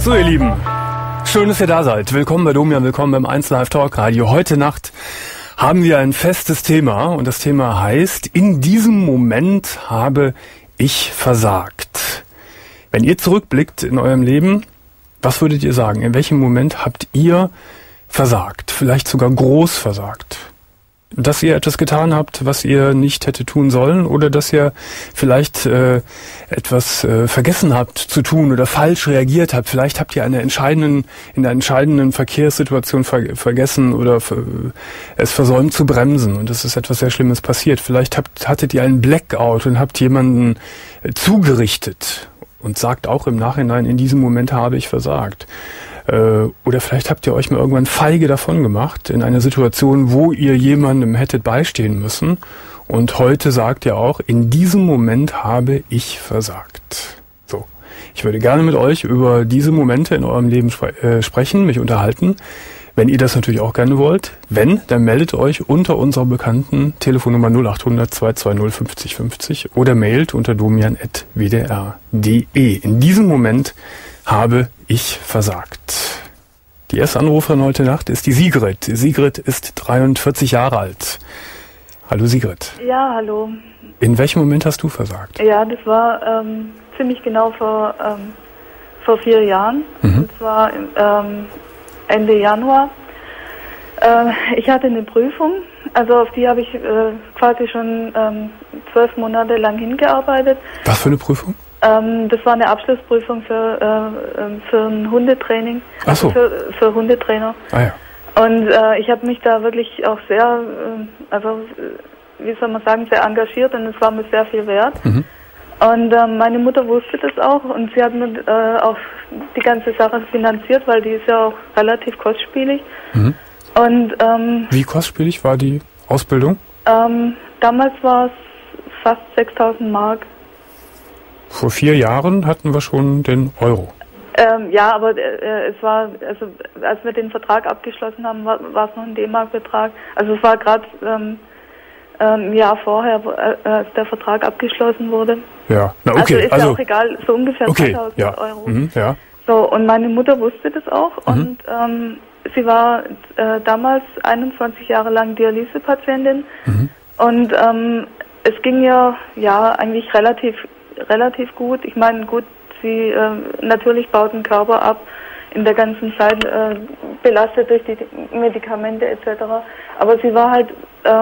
So, ihr Lieben, schön, dass ihr da seid. Willkommen bei Domian, willkommen beim 1 Live Talk Radio. Heute Nacht haben wir ein festes Thema und das Thema heißt, in diesem Moment habe ich versagt. Wenn ihr zurückblickt in eurem Leben, was würdet ihr sagen? In welchem Moment habt ihr versagt? Vielleicht sogar groß versagt? Dass ihr etwas getan habt, was ihr nicht hätte tun sollen, oder dass ihr vielleicht etwas vergessen habt zu tun oder falsch reagiert habt. Vielleicht habt ihr in der entscheidenden Verkehrssituation vergessen oder es versäumt zu bremsen und es ist etwas sehr Schlimmes passiert. Vielleicht hattet ihr einen Blackout und habt jemanden zugerichtet und sagt auch im Nachhinein, in diesem Moment habe ich versagt. Oder vielleicht habt ihr euch mal irgendwann feige davon gemacht in einer Situation, wo ihr jemandem hättet beistehen müssen. Und heute sagt ihr auch, in diesem Moment habe ich versagt. So, ich würde gerne mit euch über diese Momente in eurem Leben sprechen, mich unterhalten. Wenn ihr das natürlich auch gerne wollt, dann meldet euch unter unserer bekannten Telefonnummer 0800 220 50 50 oder mailt unter domian@wdr.de. In diesem Moment habe ich versagt. Die erste Anruferin heute Nacht ist die Sigrid. Sigrid ist 43 Jahre alt. Hallo Sigrid. Ja, hallo. In welchem Moment hast du versagt? Ja, das war ziemlich genau vor 4 Jahren. Und zwar Ende Januar. Ich hatte eine Prüfung, also auf die habe ich quasi schon 12 Monate lang hingearbeitet. Was für eine Prüfung? Das war eine Abschlussprüfung für ein Hundetraining, also für Hundetrainer. Ah ja. Und ich habe mich da wirklich auch sehr, wie soll man sagen, sehr engagiert und es war mir sehr viel wert. Und meine Mutter wusste das auch und sie hat mir auch die ganze Sache finanziert, weil die ist ja auch relativ kostspielig. Und wie kostspielig war die Ausbildung? Damals war es fast 6.000 Mark. Vor 4 Jahren hatten wir schon den Euro. Ja, aber es war, also als wir den Vertrag abgeschlossen haben, war es noch ein D-Mark-Betrag. Also es war gerade ein Jahr vorher, als der Vertrag abgeschlossen wurde. Ja, na okay. Also ist ja auch egal, so ungefähr 2.000 Euro. Ja. So, und meine Mutter wusste das auch und sie war damals 21 Jahre lang Dialysepatientin und es ging ihr ja eigentlich relativ gut. Ich meine, gut, sie natürlich baut den Körper ab, in der ganzen Zeit belastet durch die Medikamente etc. Aber sie war halt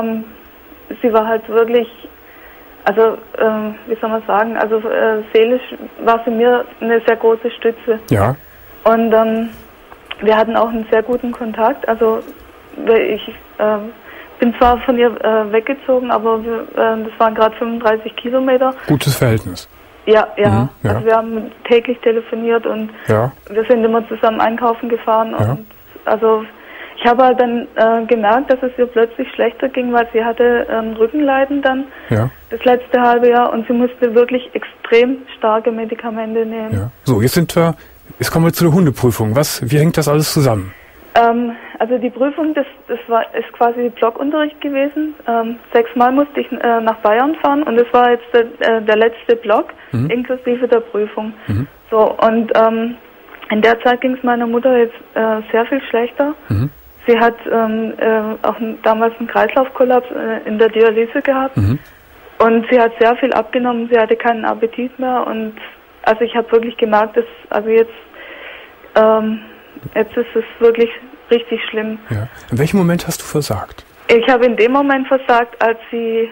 wirklich, also wie soll man sagen, also seelisch war sie mir eine sehr große Stütze. Ja. Und wir hatten auch einen sehr guten Kontakt. Also ich bin zwar von ihr weggezogen, aber das waren gerade 35 Kilometer. Gutes Verhältnis. Ja. Also wir haben täglich telefoniert und wir sind immer zusammen einkaufen gefahren. Und also ich habe halt dann gemerkt, dass es ihr plötzlich schlechter ging, weil sie hatte Rückenleiden dann das letzte halbe Jahr und sie musste wirklich extrem starke Medikamente nehmen. Ja. So, jetzt kommen wir zu der Hundeprüfung. Wie hängt das alles zusammen? Also die Prüfung, ist quasi Blockunterricht gewesen. 6-mal musste ich nach Bayern fahren und es war jetzt der letzte Block inklusive der Prüfung. So, und in der Zeit ging es meiner Mutter jetzt sehr viel schlechter. Sie hat auch damals einen Kreislaufkollaps in der Dialyse gehabt und sie hat sehr viel abgenommen. Sie hatte keinen Appetit mehr und also ich habe wirklich gemerkt, dass also jetzt ist es wirklich richtig schlimm. Ja. In welchem Moment hast du versagt? Ich habe in dem Moment versagt, als sie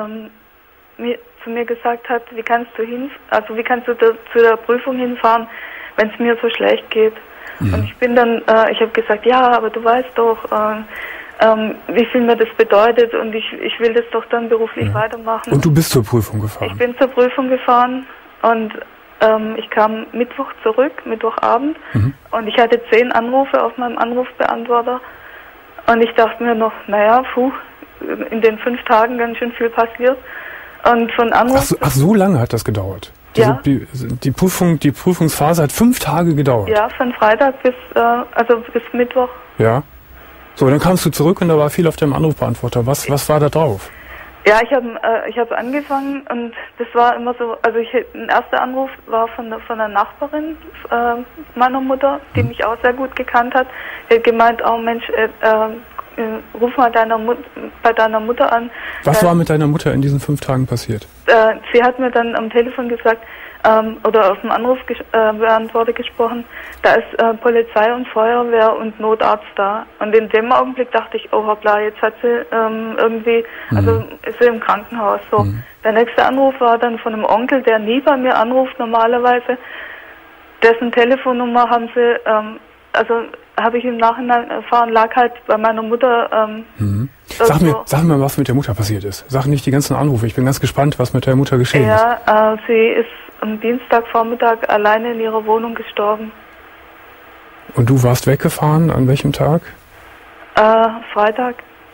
zu mir gesagt hat, wie kannst du zu der Prüfung hinfahren, wenn es mir so schlecht geht. Und ich bin dann, ich habe gesagt, ja, aber du weißt doch, wie viel mir das bedeutet und ich will das doch dann beruflich weitermachen. Und du bist zur Prüfung gefahren? Ich bin zur Prüfung gefahren und ich kam Mittwoch zurück, Mittwochabend, und ich hatte 10 Anrufe auf meinem Anrufbeantworter. Und ich dachte mir noch, naja, in den 5 Tagen ganz schön viel passiert. Und von Anruf... Ach, so lange hat das gedauert? Die Prüfungsphase hat 5 Tage gedauert? Ja, von Freitag bis Mittwoch. Ja. So, dann kamst du zurück und da war viel auf deinem Anrufbeantworter. Was war da drauf? Ja, ich hab angefangen und das war immer so, also ein erster Anruf war von der Nachbarin meiner Mutter, die mich auch sehr gut gekannt hat. Die hat gemeint, oh Mensch, ruf mal bei deiner Mutter an. Was war mit deiner Mutter in diesen 5 Tagen passiert? Sie hat mir dann am Telefon gesagt, oder auf dem Anrufbeantworter gesprochen, da ist Polizei und Feuerwehr und Notarzt da. Und in dem Augenblick dachte ich, oh hoppla, jetzt hat sie irgendwie, also ist sie im Krankenhaus. So. Der nächste Anruf war dann von einem Onkel, der nie bei mir anruft normalerweise. Dessen Telefonnummer haben sie, also habe ich im Nachhinein erfahren, lag halt bei meiner Mutter. Sag mir, was mit der Mutter passiert ist. Sag nicht die ganzen Anrufe. Ich bin ganz gespannt, was mit der Mutter geschehen ist. Ja, sie ist am Dienstagvormittag alleine in ihrer Wohnung gestorben. Und du warst weggefahren? An welchem Tag? Freitag.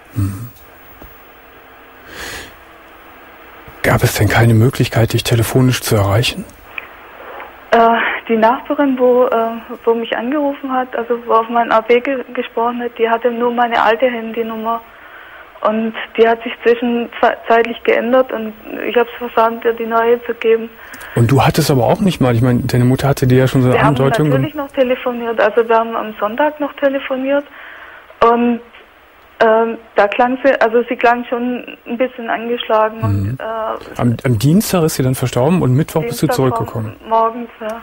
Gab es denn keine Möglichkeit, dich telefonisch zu erreichen? Die Nachbarin, wo mich angerufen hat, also wo auf mein AB gesprochen hat, die hatte nur meine alte Handynummer. Und die hat sich zwischenzeitlich geändert und ich habe es versäumt, dir die neue zu geben. Und du hattest aber auch nicht mal, ich meine, deine Mutter hatte dir ja schon so eine Andeutung. Wir haben natürlich noch telefoniert, also wir haben am Sonntag noch telefoniert und da klang sie, also sie klang schon ein bisschen angeschlagen. Und, am Dienstag ist sie dann verstorben und Mittwoch bist du zurückgekommen? Morgens, ja.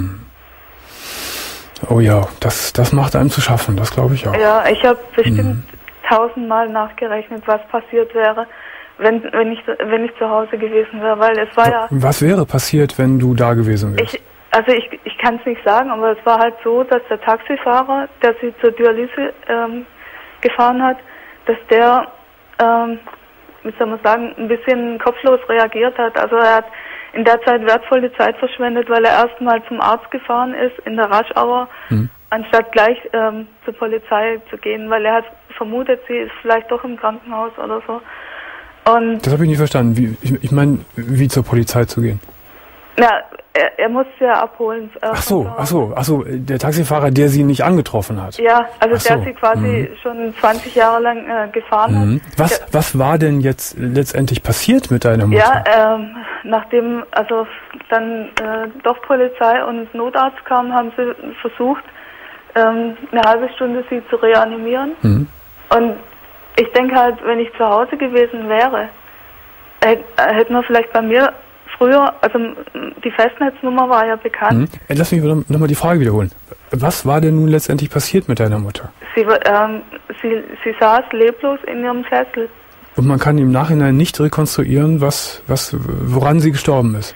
Oh ja, das macht einem zu schaffen, das glaube ich auch. Ja, ich habe bestimmt 1000-mal nachgerechnet, was passiert wäre, wenn ich zu Hause gewesen wäre, weil es war ja... Was wäre passiert, wenn du da gewesen wärst? Ich kann es nicht sagen, aber es war halt so, dass der Taxifahrer, der sie zur Dialyse gefahren hat, dass der, wie soll man sagen, ein bisschen kopflos reagiert hat. Also er hat in der Zeit wertvolle Zeit verschwendet, weil er erstmal zum Arzt gefahren ist in der Rush-Hour, anstatt gleich zur Polizei zu gehen, weil er hat vermutet, sie ist vielleicht doch im Krankenhaus oder so. Und das habe ich nicht verstanden. Ich meine, wie zur Polizei zu gehen? Ja, er musste ja abholen. Ach so, der Taxifahrer, der sie nicht angetroffen hat. Ja, also der sie quasi schon 20 Jahre lang gefahren hat. Was war denn jetzt letztendlich passiert mit deiner Mutter? Ja, nachdem also dann doch Polizei und Notarzt kamen, haben sie versucht, eine halbe Stunde sie zu reanimieren. Und ich denke halt, wenn ich zu Hause gewesen wäre, hätten wir vielleicht bei mir früher, also die Festnetznummer war ja bekannt. Lass mich nochmal die Frage wiederholen. Was war denn nun letztendlich passiert mit deiner Mutter? Sie saß leblos in ihrem Sessel. Und man kann im Nachhinein nicht rekonstruieren, woran sie gestorben ist?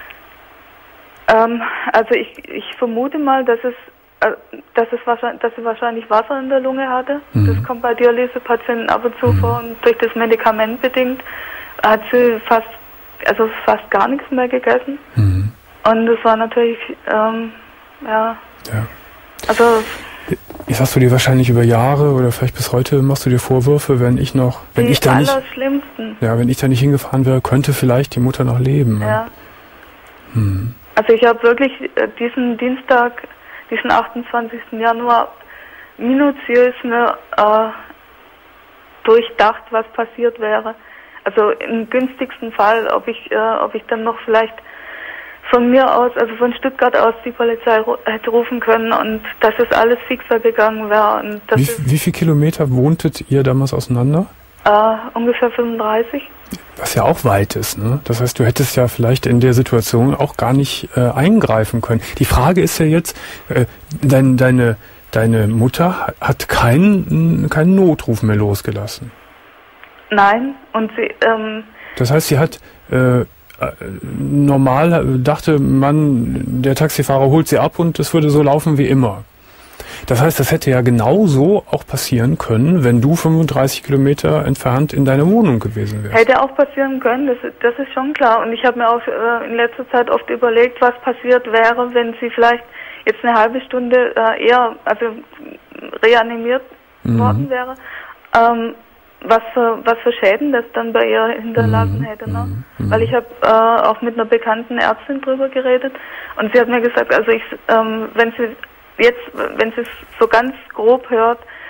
Also ich vermute mal, dass sie wahrscheinlich Wasser in der Lunge hatte. Das kommt bei Dialysepatienten ab und zu vor und durch das Medikament bedingt hat sie fast gar nichts mehr gegessen. Und das war natürlich, also... Jetzt hast du dir wahrscheinlich über Jahre oder vielleicht bis heute machst du dir Vorwürfe, wenn ich da nicht hingefahren wäre, könnte vielleicht die Mutter noch leben. Ja. Also ich habe wirklich diesen Dienstag, diesen 28. Januar minutiös durchdacht, was passiert wäre. Also im günstigsten Fall, ob ich dann noch vielleicht von mir aus, also von Stuttgart aus, die Polizei hätte rufen können und dass das alles fixer gegangen wäre. Und wie viele Kilometer wohntet ihr damals auseinander? Ungefähr 35. Was ja auch weit ist, ne? Das heißt, du hättest ja vielleicht in der Situation auch gar nicht eingreifen können. Die Frage ist ja jetzt, deine Mutter hat keinen Notruf mehr losgelassen. Nein, und sie... Das heißt, sie hat... normal dachte man, der Taxifahrer holt sie ab und es würde so laufen wie immer. Das heißt, das hätte ja genauso auch passieren können, wenn du 35 Kilometer entfernt in deiner Wohnung gewesen wärst. Hätte auch passieren können, das ist schon klar. Und ich habe mir auch in letzter Zeit oft überlegt, was passiert wäre, wenn sie vielleicht jetzt eine halbe Stunde eher reanimiert worden wäre. Was für Schäden das dann bei ihr hinterlassen hätte. Ne? Weil ich habe auch mit einer bekannten Ärztin drüber geredet und sie hat mir gesagt, also wenn sie es so ganz grob hört,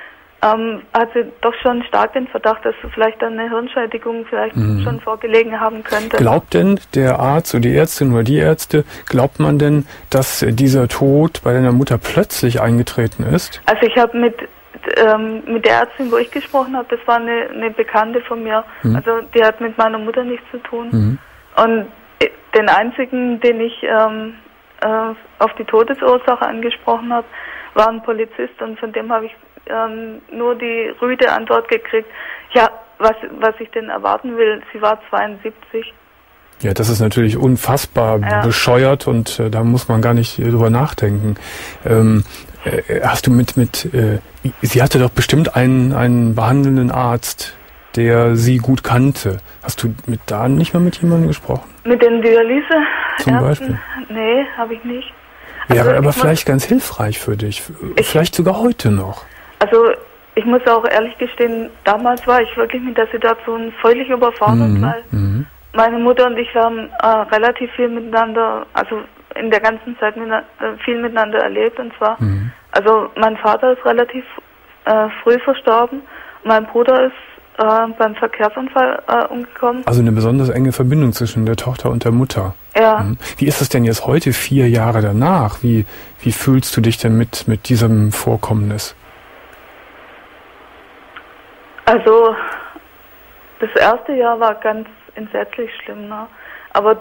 hat sie doch schon stark den Verdacht, dass vielleicht eine Hirnschädigung vielleicht schon vorgelegen haben könnte. Glaubt denn der Arzt oder die Ärztin oder die Ärzte, glaubt man denn, dass dieser Tod bei deiner Mutter plötzlich eingetreten ist? Also ich habe mit der Ärztin, wo ich gesprochen habe, das war eine Bekannte von mir. Also die hat mit meiner Mutter nichts zu tun. Und den einzigen, den ich auf die Todesursache angesprochen habe, war ein Polizist, und von dem habe ich nur die rüde Antwort gekriegt, ja, was ich denn erwarten will, sie war 72. Ja, das ist natürlich unfassbar bescheuert, und da muss man gar nicht drüber nachdenken. Hast du sie hatte doch bestimmt einen behandelnden Arzt, der sie gut kannte. Hast du da nicht mal mit jemandem gesprochen? Mit den Dialyse? Zum Beispiel? Nee, habe ich nicht. Wäre also aber vielleicht ganz hilfreich für dich. Vielleicht sogar heute noch. Also ich muss auch ehrlich gestehen, damals war ich wirklich mit der Situation völlig überfordert, weil meine Mutter und ich haben relativ viel miteinander, also in der ganzen Zeit viel miteinander erlebt, und zwar, also mein Vater ist relativ früh verstorben, mein Bruder ist beim Verkehrsunfall umgekommen. Also eine besonders enge Verbindung zwischen der Tochter und der Mutter. Ja. Wie ist es denn jetzt heute, 4 Jahre danach? Wie fühlst du dich denn mit diesem Vorkommnis? Also das erste Jahr war ganz entsetzlich schlimm, ne? Aber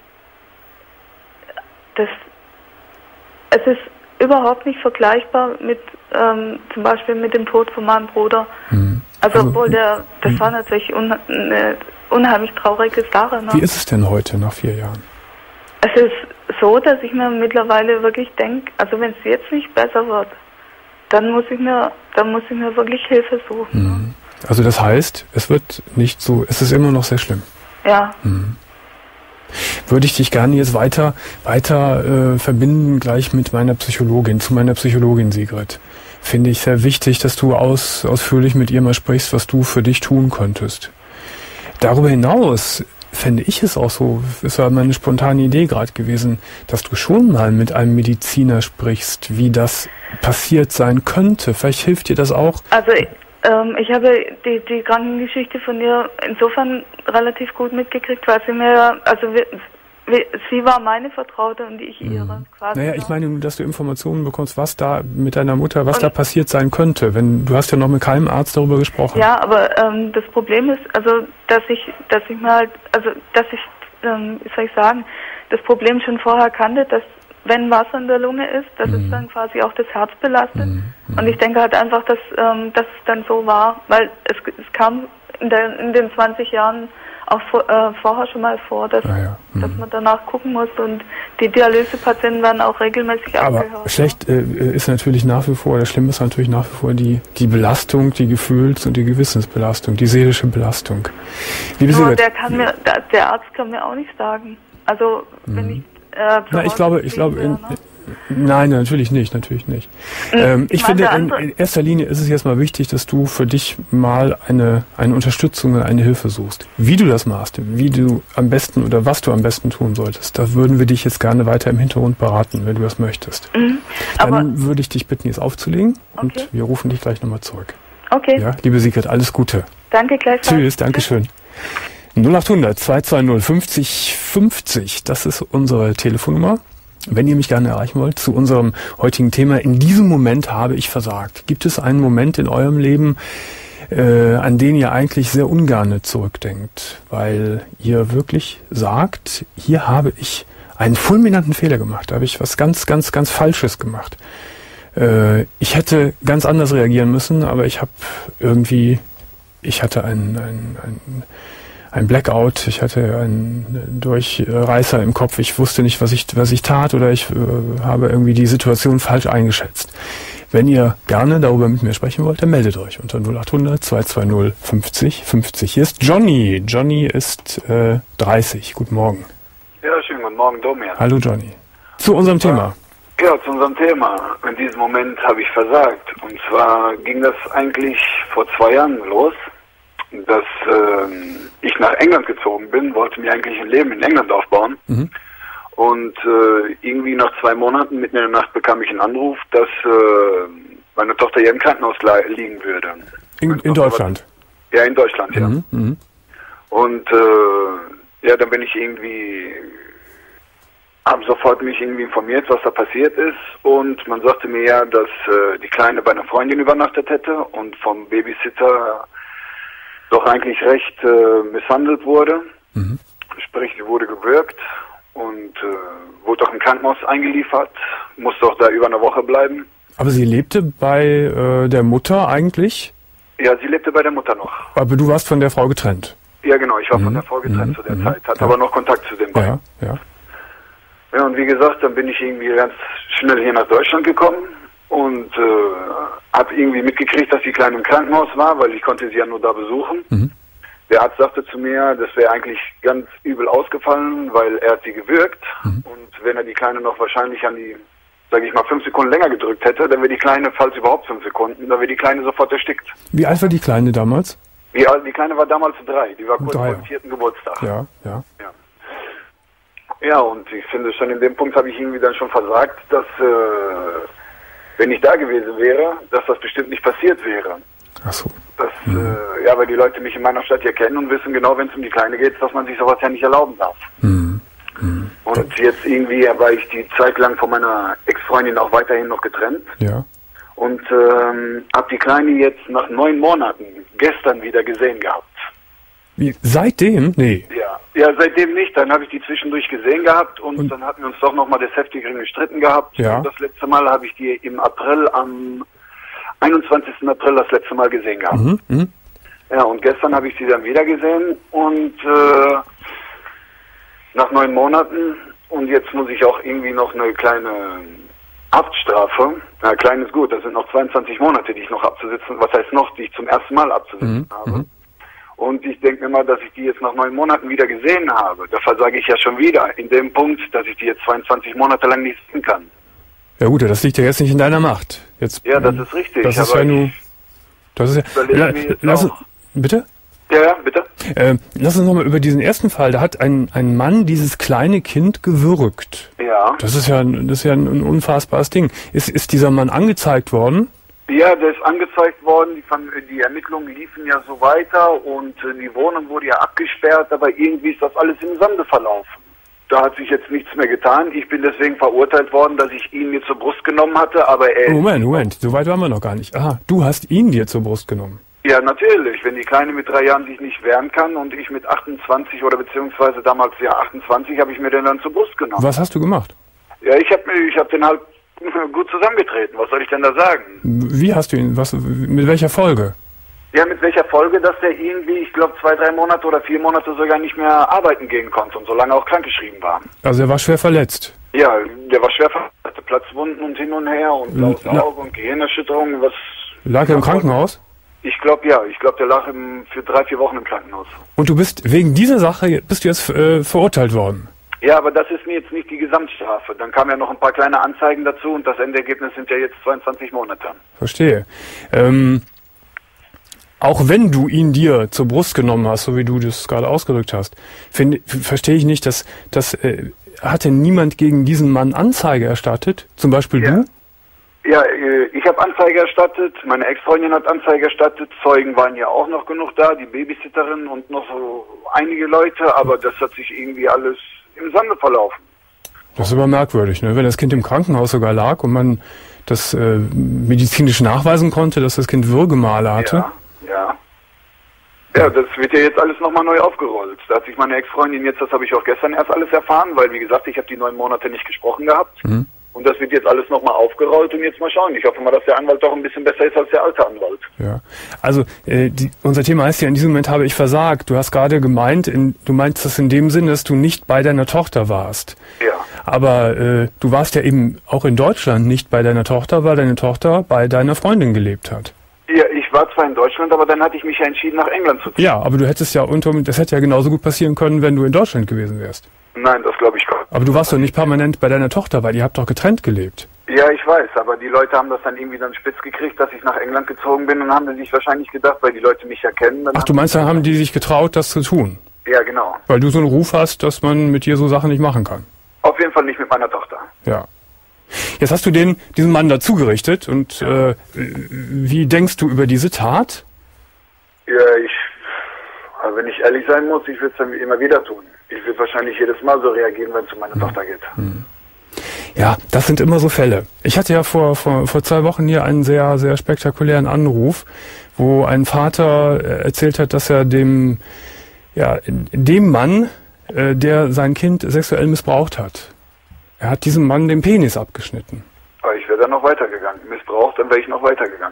es ist überhaupt nicht vergleichbar mit zum Beispiel mit dem Tod von meinem Bruder. Also obwohl das war natürlich eine unheimlich traurige Sache. Ne? Wie ist es denn heute nach 4 Jahren? Es ist so, dass ich mir mittlerweile wirklich denke, also wenn es jetzt nicht besser wird, dann muss ich mir wirklich Hilfe suchen. Ne? Also das heißt, es ist immer noch sehr schlimm. Ja. Würde ich dich gerne jetzt weiter verbinden, gleich mit meiner Psychologin, Sigrid. Finde ich sehr wichtig, dass du ausführlich mit ihr mal sprichst, was du für dich tun könntest. Darüber hinaus fände ich es auch so, es war meine spontane Idee gerade gewesen, dass du schon mal mit einem Mediziner sprichst, wie das passiert sein könnte. Vielleicht hilft dir das auch. Also ich habe die Krankengeschichte von ihr insofern relativ gut mitgekriegt, weil sie mir, also sie war meine Vertraute und ich ihre. Quasi. Naja, ich meine nur, dass du Informationen bekommst, was da mit deiner Mutter, da passiert sein könnte. Du hast ja noch mit keinem Arzt darüber gesprochen. Ja, aber das Problem ist, also dass ich wie soll ich sagen, das Problem schon vorher kannte, dass wenn Wasser in der Lunge ist, dass es dann quasi auch das Herz belastet. Und ich denke halt einfach, dass es dann so war, weil es kam in den 20 Jahren auch vorher schon mal vor, dass man danach gucken muss, und die Dialysepatienten werden auch regelmäßig abgehört. Aber schlecht ist natürlich schlimm ist natürlich nach wie vor die Belastung, die Gefühls- und die Gewissensbelastung, die seelische Belastung. Nur der Arzt kann mir auch nicht sagen. Also wenn ich ich glaube, nein, natürlich nicht. Ich finde, in erster Linie ist es jetzt mal wichtig, dass du für dich mal eine Unterstützung und eine Hilfe suchst. Wie du das machst, wie du am besten oder was du am besten tun solltest, da würden wir dich jetzt gerne weiter im Hintergrund beraten, wenn du das möchtest. Dann würde ich dich bitten, jetzt aufzulegen, und wir rufen dich gleich nochmal zurück. Okay. Ja, liebe Sigrid, alles Gute. Danke gleichfalls. Tschüss, Dankeschön. 0800 220 50 50, das ist unsere Telefonnummer, wenn ihr mich gerne erreichen wollt, zu unserem heutigen Thema. In diesem Moment habe ich versagt. Gibt es einen Moment in eurem Leben, an den ihr eigentlich sehr ungerne zurückdenkt, weil ihr wirklich sagt, hier habe ich einen fulminanten Fehler gemacht, da habe ich was ganz, ganz, ganz Falsches gemacht. Ich hätte ganz anders reagieren müssen, aber ich hatte ein Blackout, ich hatte einen Durchreißer im Kopf, ich wusste nicht, was ich tat, oder ich habe irgendwie die Situation falsch eingeschätzt. Wenn ihr gerne darüber mit mir sprechen wollt, dann meldet euch unter 0800 220 50 50. Hier ist Johnny. Johnny ist 30. Guten Morgen. Ja, schönen guten Morgen, Domian. Hallo Johnny. Zu unserem Thema. Ja, zu unserem Thema. In diesem Moment habe ich versagt. Und zwar ging das eigentlich vor 2 Jahren los, dass ich nach England gezogen bin, wollte mir eigentlich ein Leben in England aufbauen. Und irgendwie nach 2 Monaten, mitten in der Nacht, bekam ich einen Anruf, dass meine Tochter ja im Krankenhaus liegen würde. In Deutschland? Ja, in Deutschland, ja. Und ja, dann bin ich irgendwie, habe sofort mich irgendwie informiert, was da passiert ist. Und man sagte mir ja, dass die Kleine bei einer Freundin übernachtet hätte und vom Babysitter doch eigentlich recht misshandelt wurde. Sprich, sie wurde gewürgt und wurde auch im Krankenhaus eingeliefert, musste auch da über eine Woche bleiben. Aber sie lebte bei der Mutter eigentlich? Ja, sie lebte bei der Mutter noch. Aber du warst von der Frau getrennt? Ja, genau, ich war von der Frau getrennt zu der Zeit, hatte aber noch Kontakt zu den beiden. Ja, und wie gesagt, dann bin ich irgendwie ganz schnell hier nach Deutschland gekommen und habe irgendwie mitgekriegt, dass die Kleine im Krankenhaus war, weil ich konnte sie ja nur da besuchen. Der Arzt sagte zu mir, das wäre eigentlich ganz übel ausgefallen, weil er hat sie gewürgt. Und wenn er die Kleine noch wahrscheinlich an die, sage ich mal, 5 Sekunden länger gedrückt hätte, dann wäre die Kleine, falls überhaupt 5 Sekunden, dann wäre die Kleine sofort erstickt. Wie alt war die Kleine damals? Die Kleine war damals 3, die war kurz vor dem 4. Geburtstag. Ja, und ich finde schon, in dem Punkt habe ich irgendwie dann schon versagt, dass, wenn ich da gewesen wäre, dass das bestimmt nicht passiert wäre. Ach so. Das, ja, weil die Leute mich in meiner Stadt ja kennen und wissen genau, wenn es um die Kleine geht, dass man sich sowas ja nicht erlauben darf. Und jetzt irgendwie war ich die Zeit lang von meiner Ex-Freundin auch weiterhin noch getrennt. Ja. Und habe die Kleine jetzt nach 9 Monaten gestern wieder gesehen gehabt. Wie, seitdem? Nee. Ja, seitdem nicht. Dann habe ich die zwischendurch gesehen gehabt und dann hatten wir uns doch nochmal des Heftigeren gestritten gehabt. Ja. Und das letzte Mal habe ich die im April, am 21. April das letzte Mal gesehen gehabt. Ja, und gestern habe ich sie dann wieder gesehen und nach 9 Monaten und jetzt muss ich auch irgendwie noch eine kleine Haftstrafe. Na, klein ist gut, das sind noch 22 Monate, die ich noch abzusitzen, was heißt noch, die ich zum ersten Mal abzusitzen habe. Und ich denke mir mal, dass ich die jetzt nach 9 Monaten wieder gesehen habe. Da versage ich ja schon wieder in dem Punkt, dass ich die jetzt 22 Monate lang nicht sehen kann. Ja gut, das liegt ja jetzt nicht in deiner Macht. Jetzt, ja, das ist richtig. Das ist ja nur... Das ist ja... Bitte? Ja, bitte. Lass uns nochmal über diesen ersten Fall. Da hat ein Mann dieses kleine Kind gewürgt. Ja. Das ist ja ein unfassbares Ding. Ist dieser Mann angezeigt worden? Ja, der ist angezeigt worden. Die Ermittlungen liefen ja so weiter und die Wohnung wurde ja abgesperrt, aber irgendwie ist das alles im Sande verlaufen. Da hat sich jetzt nichts mehr getan. Ich bin deswegen verurteilt worden, dass ich ihn mir zur Brust genommen hatte, aber er... Moment, so weit waren wir noch gar nicht. Aha, du hast ihn dir zur Brust genommen. Ja, natürlich. Wenn die Kleine mit 3 Jahren sich nicht wehren kann und ich mit 28 oder beziehungsweise damals ja 28, habe ich mir den dann zur Brust genommen. Was hast du gemacht? Ja, ich hab den halt gut zusammengetreten. Was soll ich denn da sagen? Wie hast du ihn? Mit welcher Folge? Ja, mit welcher Folge, dass der irgendwie, ich glaube 2, 3 Monate oder 4 Monate sogar nicht mehr arbeiten gehen konnte und so lange auch krankgeschrieben war. Also er war schwer verletzt? Ja, der war schwer verletzt, hatte Platzwunden und hin und her und blaues Auge und Gehirnerschütterung. Lag er im Krankenhaus? Ich glaube ja, der lag für 3, 4 Wochen im Krankenhaus. Und du bist wegen dieser Sache jetzt verurteilt worden? Ja, aber das ist mir jetzt nicht die Gesamtstrafe. Dann kamen ja noch ein paar kleine Anzeigen dazu und das Endergebnis sind ja jetzt 22 Monate. Verstehe. Auch wenn du ihn dir zur Brust genommen hast, so wie du das gerade ausgedrückt hast, verstehe ich nicht, dass hatte niemand gegen diesen Mann Anzeige erstattet? Zum Beispiel du? Ja, ich habe Anzeige erstattet, meine Ex-Freundin hat Anzeige erstattet, Zeugen waren ja auch noch genug da, die Babysitterin und noch so einige Leute, aber das hat sich irgendwie alles im Sande verlaufen. Das ist aber merkwürdig, ne? Wenn das Kind im Krankenhaus sogar lag und man das medizinisch nachweisen konnte, dass das Kind Würgemale hatte. Ja, das wird ja jetzt alles nochmal neu aufgerollt. Da hat sich meine Ex-Freundin jetzt, das habe ich auch gestern erst alles erfahren, weil wie gesagt, ich habe die 9 Monate nicht gesprochen gehabt. Und das wird jetzt alles nochmal aufgerollt und jetzt mal schauen. Ich hoffe mal, dass der Anwalt doch ein bisschen besser ist als der alte Anwalt. Ja, also unser Thema heißt ja, in diesem Moment habe ich versagt. Du hast gerade gemeint, du meinst das in dem Sinne, dass du nicht bei deiner Tochter warst. Ja. Aber du warst ja eben auch in Deutschland nicht bei deiner Tochter, weil deine Tochter bei deiner Freundin gelebt hat. Ja, ich war zwar in Deutschland, aber dann hatte ich mich ja entschieden, nach England zu ziehen. Ja, aber du hättest ja das hätte ja genauso gut passieren können, wenn du in Deutschland gewesen wärst. Nein, das glaube ich gar nicht. Aber du warst doch nicht permanent bei deiner Tochter, weil ihr habt doch getrennt gelebt. Ja, ich weiß, aber die Leute haben das dann irgendwie dann spitz gekriegt, dass ich nach England gezogen bin und haben sich wahrscheinlich gedacht, weil die Leute mich ja kennen. Ach, du meinst, da haben die sich getraut, das zu tun? Ja, genau. Weil du so einen Ruf hast, dass man mit dir so Sachen nicht machen kann. Auf jeden Fall nicht mit meiner Tochter. Ja. Jetzt hast du diesen Mann dazugerichtet und wie denkst du über diese Tat? Ja, also wenn ich ehrlich sein muss, ich würde es dann immer wieder tun. Ich würde wahrscheinlich jedes Mal so reagieren, wenn es um meine Tochter geht. Ja, das sind immer so Fälle. Ich hatte ja vor 2 Wochen hier einen sehr, sehr spektakulären Anruf, wo ein Vater erzählt hat, dass er dem Mann, der sein Kind sexuell missbraucht hat, er hat diesem Mann den Penis abgeschnitten. Aber ich wäre dann noch weitergegangen. Missbraucht, dann wäre ich noch weitergegangen.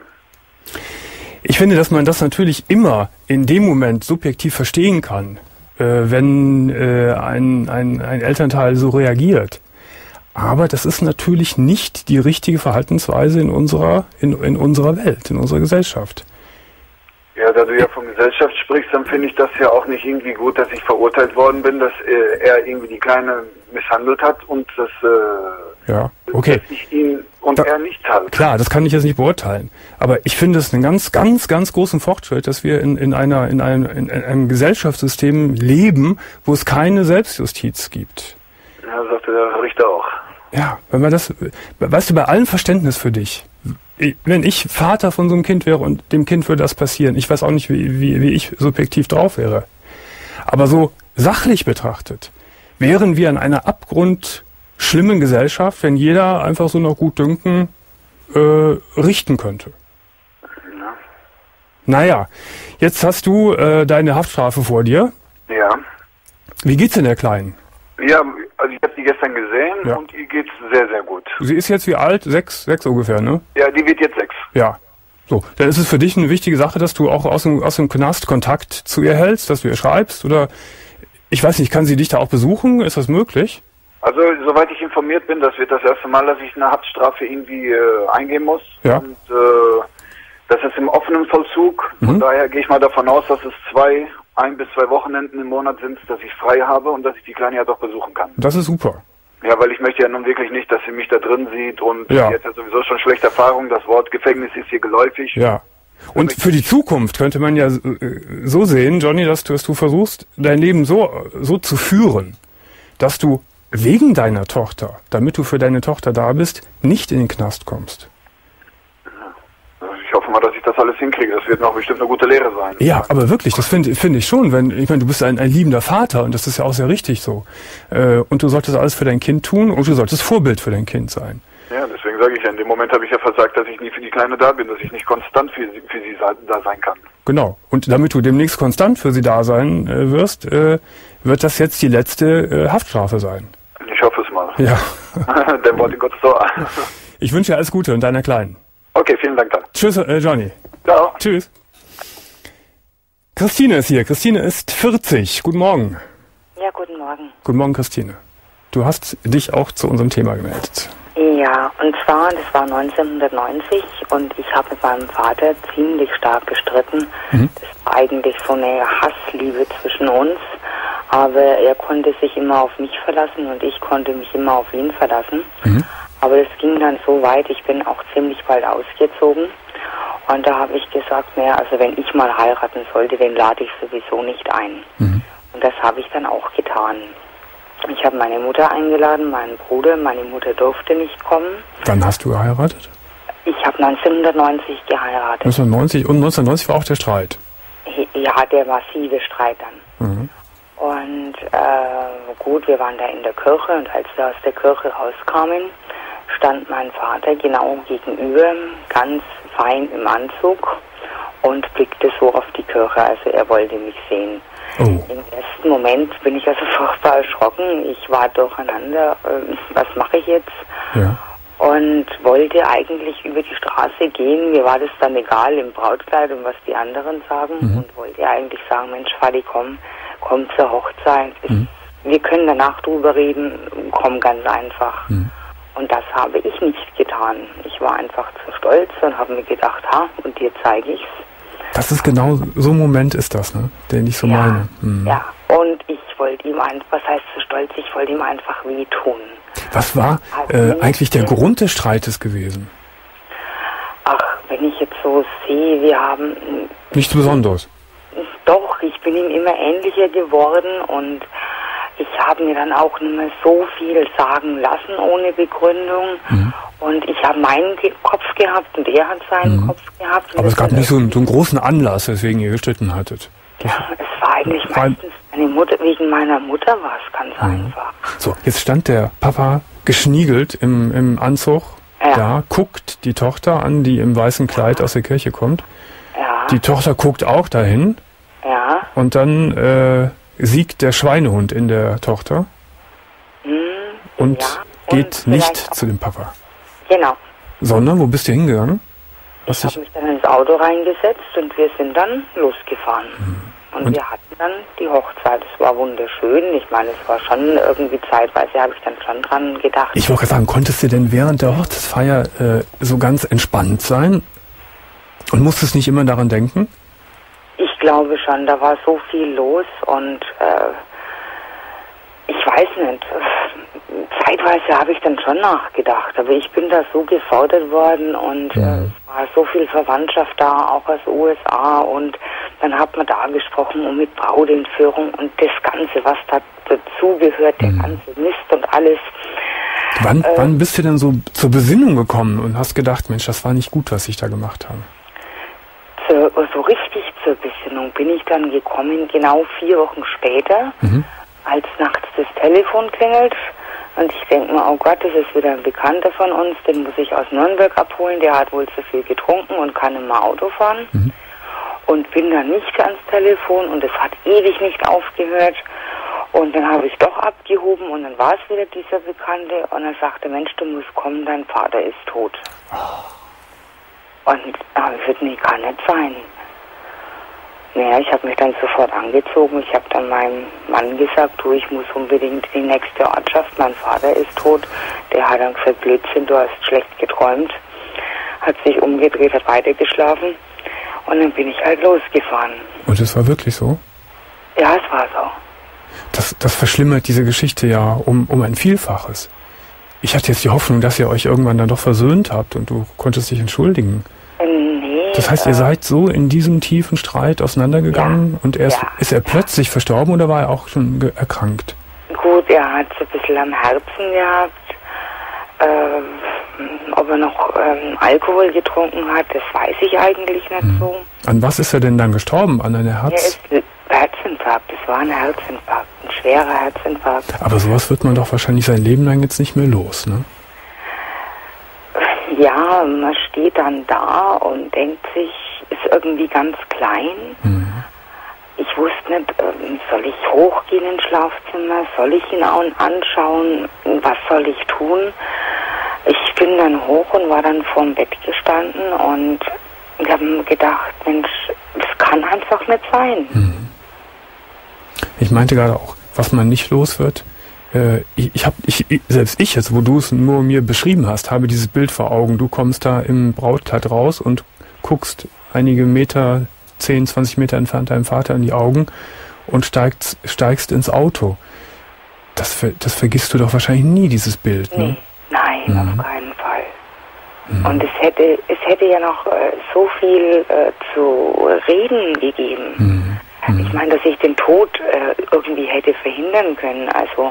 Ich finde, dass man das natürlich immer in dem Moment subjektiv verstehen kann, wenn ein Elternteil so reagiert. Aber das ist natürlich nicht die richtige Verhaltensweise in unserer Welt, in unserer Gesellschaft. Ja, da du ja von Gesellschaft sprichst, dann finde ich das ja auch nicht irgendwie gut, dass ich verurteilt worden bin, dass er irgendwie die Kleine misshandelt hat und dass ich ihn und er nicht halt. Klar, das kann ich jetzt nicht beurteilen. Aber ich finde es einen ganz, ganz, ganz großen Fortschritt, dass wir in einem Gesellschaftssystem leben, wo es keine Selbstjustiz gibt. Ja, sagte der Richter auch. Ja, wenn man das, weißt du, bei allem Verständnis für dich, wenn ich Vater von so einem Kind wäre und dem Kind würde das passieren, ich weiß auch nicht, wie ich subjektiv drauf wäre. Aber so sachlich betrachtet, wären wir in einer abgrundschlimmen Gesellschaft, wenn jeder einfach so nach Gutdünken richten könnte. Ja. Naja, jetzt hast du deine Haftstrafe vor dir. Ja. Wie geht's denn der Kleinen? Ja, also ich habe die gestern gesehen und ihr geht's sehr, sehr gut. Sie ist jetzt wie alt? 6 ungefähr, ne? Ja, die wird jetzt 6. Ja. So, dann ist es für dich eine wichtige Sache, dass du auch aus dem Knast Kontakt zu ihr hältst, dass du ihr schreibst oder, ich weiß nicht, kann sie dich da auch besuchen? Ist das möglich? Also, soweit ich informiert bin, das wird das erste Mal, dass ich eine Haftstrafe irgendwie eingehen muss. Ja. Und das ist im offenen Vollzug. Von daher gehe ich mal davon aus, dass es 1 bis 2 Wochenenden im Monat sind, dass ich frei habe und dass ich die Kleine ja doch besuchen kann. Das ist super. Ja, weil ich möchte ja nun wirklich nicht, dass sie mich da drin sieht und Ja. jetzt ja sowieso schon schlechte Erfahrung. Das Wort Gefängnis ist hier geläufig. Ja. Und für die Zukunft könnte man ja so sehen, Johnny, dass du versuchst, dein Leben so zu führen, dass du wegen deiner Tochter, damit du für deine Tochter da bist, nicht in den Knast kommst. Ich hoffe mal, dass ich das alles hinkriege. Das wird noch bestimmt eine gute Lehre sein. Ja, aber wirklich, das finde ich schon. Ich meine, du bist ein liebender Vater und das ist ja auch sehr richtig so. Und du solltest alles für dein Kind tun und du solltest Vorbild für dein Kind sein. Ja, deswegen sage ich ja, in dem Moment habe ich ja versagt, dass ich nie für die Kleine da bin, dass ich nicht konstant für sie da sein kann. Genau. Und damit du demnächst konstant für sie da sein wirst, wird das jetzt die letzte Haftstrafe sein. Ich hoffe es mal. Ja. Dein Wort in Gottes Ohr. Ich wünsche dir alles Gute und deiner Kleinen. Okay, vielen Dank dann. Tschüss, Johnny. Ciao. Tschüss. Christine ist hier. Christine ist 40. Guten Morgen. Ja, guten Morgen. Guten Morgen, Christine. Du hast dich auch zu unserem Thema gemeldet. Ja, und zwar, das war 1990 und ich habe mit meinem Vater ziemlich stark gestritten. Das war eigentlich so eine Hassliebe zwischen uns, aber er konnte sich immer auf mich verlassen und ich konnte mich immer auf ihn verlassen. Aber es ging dann so weit, ich bin auch ziemlich bald ausgezogen und da habe ich gesagt, naja, also wenn ich mal heiraten sollte, den lade ich sowieso nicht ein. Und das habe ich dann auch getan. Ich habe meine Mutter eingeladen, meinen Bruder, meine Mutter durfte nicht kommen. Wann hast du geheiratet? Ich habe 1990 geheiratet. 1990 und 1990 war auch der Streit. Ja, der massive Streit dann. Und gut, wir waren da in der Kirche und als wir aus der Kirche rauskamen, stand mein Vater genau gegenüber, ganz fein im Anzug und blickte so auf die Kirche, also er wollte mich sehen. Oh. Im ersten Moment bin ich also furchtbar erschrocken. Ich war durcheinander. Was mache ich jetzt? Ja. Und wollte eigentlich über die Straße gehen. Mir war das dann egal im Brautkleid und was die anderen sagen. Und wollte eigentlich sagen, Mensch, Vati, komm zur Hochzeit. Wir können danach drüber reden. Komm ganz einfach. Und das habe ich nicht getan. Ich war einfach zu stolz und habe mir gedacht, und dir zeige ich's. Das ist genau, so ein Moment ist das, ne? Den ich so meine. Ja, und ich wollte ihm einfach, was heißt zu stolz, ich wollte ihm einfach wehtun. Was war eigentlich der Grund des Streites gewesen? Ach, wenn ich jetzt so sehe, wir haben... Nichts Besonderes? Doch, ich bin ihm immer ähnlicher geworden und ich habe mir dann auch nicht mehr so viel sagen lassen ohne Begründung. Und ich habe meinen Kopf gehabt und er hat seinen Kopf gehabt. Aber es gab nicht so einen großen Anlass, weswegen ihr gestritten hattet. Ja, es war eigentlich meistens meine Mutter, wegen meiner Mutter war es ganz einfach. So, jetzt stand der Papa geschniegelt im Anzug da, guckt die Tochter an, die im weißen Kleid aus der Kirche kommt. Ja. Die Tochter guckt auch dahin. Ja. Und dann siegt der Schweinehund in der Tochter und geht nicht zu dem Papa. Genau. Sondern, wo bist du hingegangen? Ich habe mich dann ins Auto reingesetzt und wir sind dann losgefahren. Und wir hatten dann die Hochzeit. Es war wunderschön. Ich meine, es war schon irgendwie zeitweise, habe ich dann schon dran gedacht. Ich wollte sagen, konntest du denn während der Hochzeitsfeier so ganz entspannt sein? Und musstest nicht immer daran denken? Ich glaube schon, da war so viel los und ich weiß nicht, zeitweise habe ich dann schon nachgedacht, aber ich bin da so gefordert worden und es war so viel Verwandtschaft da, auch aus USA und dann hat man da gesprochen mit Brautentführung und das Ganze, was da dazugehört, der ganze Mist und alles. Wann bist du denn so zur Besinnung gekommen und hast gedacht, Mensch, das war nicht gut, was ich da gemacht habe? So richtig zur Besinnung bin ich dann gekommen, genau 4 Wochen später, als nachts das Telefon klingelt und ich denke mir, oh Gott, das ist wieder ein Bekannter von uns, den muss ich aus Nürnberg abholen, der hat wohl zu viel getrunken und kann nicht mehr Auto fahren und bin dann nicht ans Telefon und es hat ewig nicht aufgehört und dann habe ich doch abgehoben und dann war es wieder dieser Bekannte und er sagte, Mensch, du musst kommen, dein Vater ist tot. Und da habe ich gesagt, nee, kann nicht sein. Naja, ich habe mich dann sofort angezogen. Ich habe dann meinem Mann gesagt, du, ich muss unbedingt in die nächste Ortschaft. Mein Vater ist tot. Der hat dann gesagt, Blödsinn, du hast schlecht geträumt. Hat sich umgedreht, hat weitergeschlafen. Und dann bin ich halt losgefahren. Und es war wirklich so? Ja, es war so. Das verschlimmert diese Geschichte ja um ein Vielfaches. Ich hatte jetzt die Hoffnung, dass ihr euch irgendwann dann doch versöhnt habt und du konntest dich entschuldigen. Nee. Das heißt, ihr seid so in diesem tiefen Streit auseinandergegangen und ist er plötzlich verstorben oder war er auch schon erkrankt? Gut, er hat so ein bisschen am Herzen gehabt. Ob er noch Alkohol getrunken hat, das weiß ich eigentlich nicht so. An was ist er denn dann gestorben? An einer Herzinfarkt? Das war ein Herzinfarkt, ein schwerer Herzinfarkt. Aber sowas wird man doch wahrscheinlich sein Leben lang jetzt nicht mehr los, ne? Ja, man steht dann da und denkt sich, ist irgendwie ganz klein. Ich wusste nicht, soll ich hochgehen ins Schlafzimmer, soll ich ihn anschauen, was soll ich tun? Ich bin dann hoch und war dann vorm Bett gestanden und ich habe mir gedacht, Mensch, das kann einfach nicht sein. Ich meinte gerade auch, was man nicht los wird. Selbst ich jetzt, wo du es nur mir beschrieben hast, habe dieses Bild vor Augen. Du kommst da im Brautkleid raus und guckst einige Meter, 10, 20 Meter entfernt deinem Vater in die Augen und steigst ins Auto. Das vergisst du doch wahrscheinlich nie, dieses Bild, ne? Nee, nein, auf keinen Fall. Und es hätte ja noch so viel zu reden gegeben. Ich meine, dass ich den Tod irgendwie hätte verhindern können. Also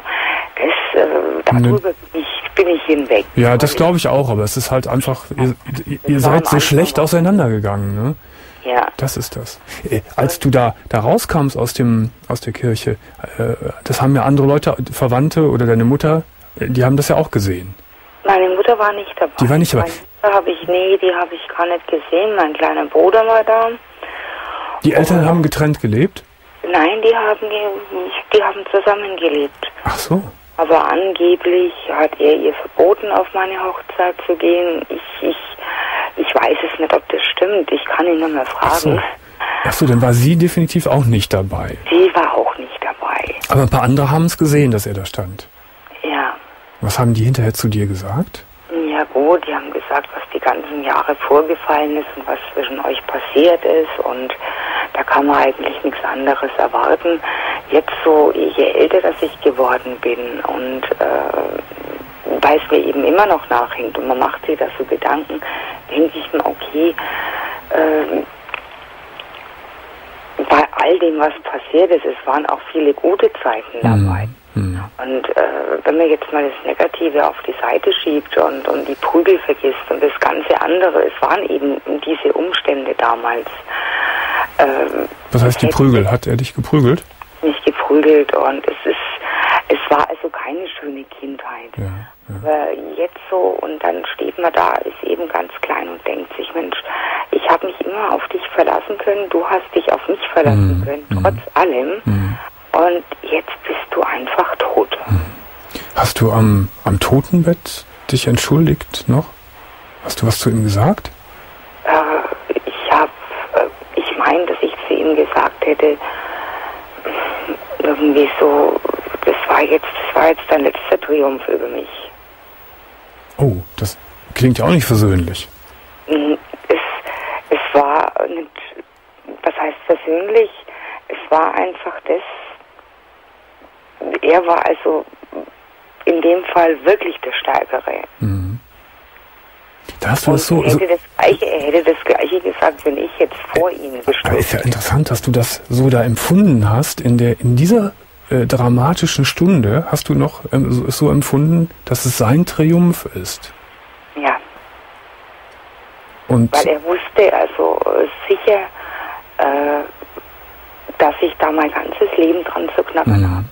darüber bin ich hinweg. Ja, das glaube ich auch, aber es ist halt einfach, ihr seid so schlecht auseinandergegangen, ne? Ja. Das ist das. Als du da rauskamst aus der Kirche, das haben ja andere Leute, Verwandte oder deine Mutter, die haben das ja auch gesehen. Meine Mutter war nicht dabei. Die war nicht dabei? Die habe ich gar nicht gesehen. Mein kleiner Bruder war da. Die Eltern haben getrennt gelebt? Nein, die haben zusammengelebt. Ach so. Aber angeblich hat er ihr verboten, auf meine Hochzeit zu gehen. Ich weiß es nicht, ob das stimmt. Ich kann ihn nur mal fragen. Ach so, dann war sie definitiv auch nicht dabei. Sie war auch nicht dabei. Aber ein paar andere haben es gesehen, dass er da stand. Ja. Was haben die hinterher zu dir gesagt? Ja gut, die haben gesagt, was die ganzen Jahre vorgefallen ist und was zwischen euch passiert ist und da kann man eigentlich nichts anderes erwarten. Jetzt so, je älter dass ich geworden bin und weil es mir eben immer noch nachhängt und man macht sich da so Gedanken, denke ich mir, okay, bei all dem, was passiert ist, es waren auch viele gute Zeiten dabei. Und wenn man jetzt mal das Negative auf die Seite schiebt und die Prügel vergisst und das ganze andere, es waren eben diese Umstände damals. Was heißt die Prügel? Hat er dich geprügelt? Nicht geprügelt und es war also keine schöne Kindheit. Ja. Aber jetzt so, und dann steht man da, ist eben ganz klein und denkt sich, Mensch, ich habe mich immer auf dich verlassen können, du hast dich auf mich verlassen können, trotz allem. Und jetzt bist du einfach tot. Hast du am Totenbett dich entschuldigt noch? Hast du was zu ihm gesagt? Ich meine, dass ich zu ihm gesagt hätte, irgendwie so, das war jetzt dein letzter Triumph über mich. Oh, das klingt ja auch nicht versöhnlich. Es war nicht, was heißt versöhnlich? Es war einfach das, er war also in dem Fall wirklich der Stärkere. Da hast du das er hätte das Gleiche gesagt, wenn ich jetzt vor ihm gestorben. Ist ja interessant, dass du das so da empfunden hast. In dieser dramatischen Stunde hast du noch so empfunden, dass es sein Triumph ist. Ja. Und weil er wusste also sicher, dass ich da mein ganzes Leben dran zu knabbern habe.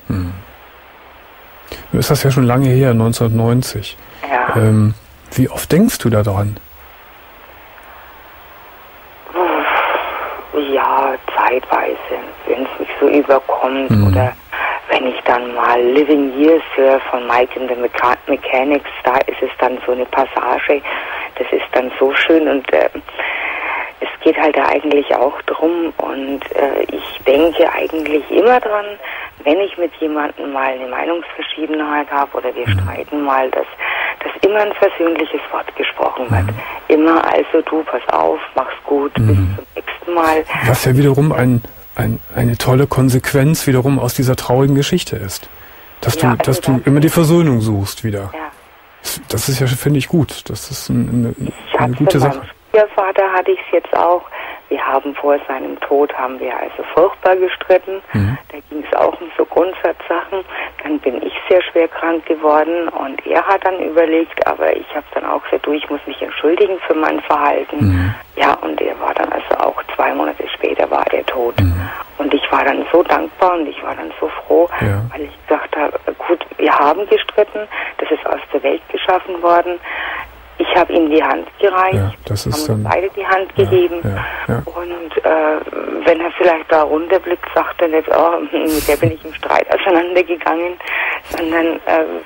Ist das ja schon lange her, 1990. Ja. Wie oft denkst du da dran? Ja, zeitweise, wenn es mich so überkommt oder wenn ich dann mal Living Years höre von Mike and the Mechanics, da ist es dann so eine Passage, das ist dann so schön und es geht halt da eigentlich auch drum und ich denke eigentlich immer dran, wenn ich mit jemandem mal eine Meinungsverschiedenheit habe oder wir streiten mal, dass immer ein versöhnliches Wort gesprochen wird. Immer also du, pass auf, mach's gut, bis zum nächsten Mal. Was ja wiederum eine tolle Konsequenz wiederum aus dieser traurigen Geschichte ist. Dass du immer die Versöhnung suchst wieder. Ja. Das ist ja, finde ich, gut. Das ist eine gute Sache. Mein Vater hatte ich es jetzt auch. Wir haben vor seinem Tod, haben wir also furchtbar gestritten. Da ging es auch um so Grundsatzsachen. Dann bin ich sehr schwer krank geworden und er hat dann überlegt, aber ich habe dann auch gesagt, ich muss mich entschuldigen für mein Verhalten. Ja, und er war dann also auch 2 Monate später war er tot. Und ich war dann so dankbar und ich war dann so froh, weil ich gesagt habe, gut, wir haben gestritten, das ist aus der Welt geschaffen worden. Ich habe ihm die Hand gereicht, haben beide die Hand gegeben und wenn er vielleicht da runterblickt, sagt er nicht, mit der bin ich im Streit auseinandergegangen, sondern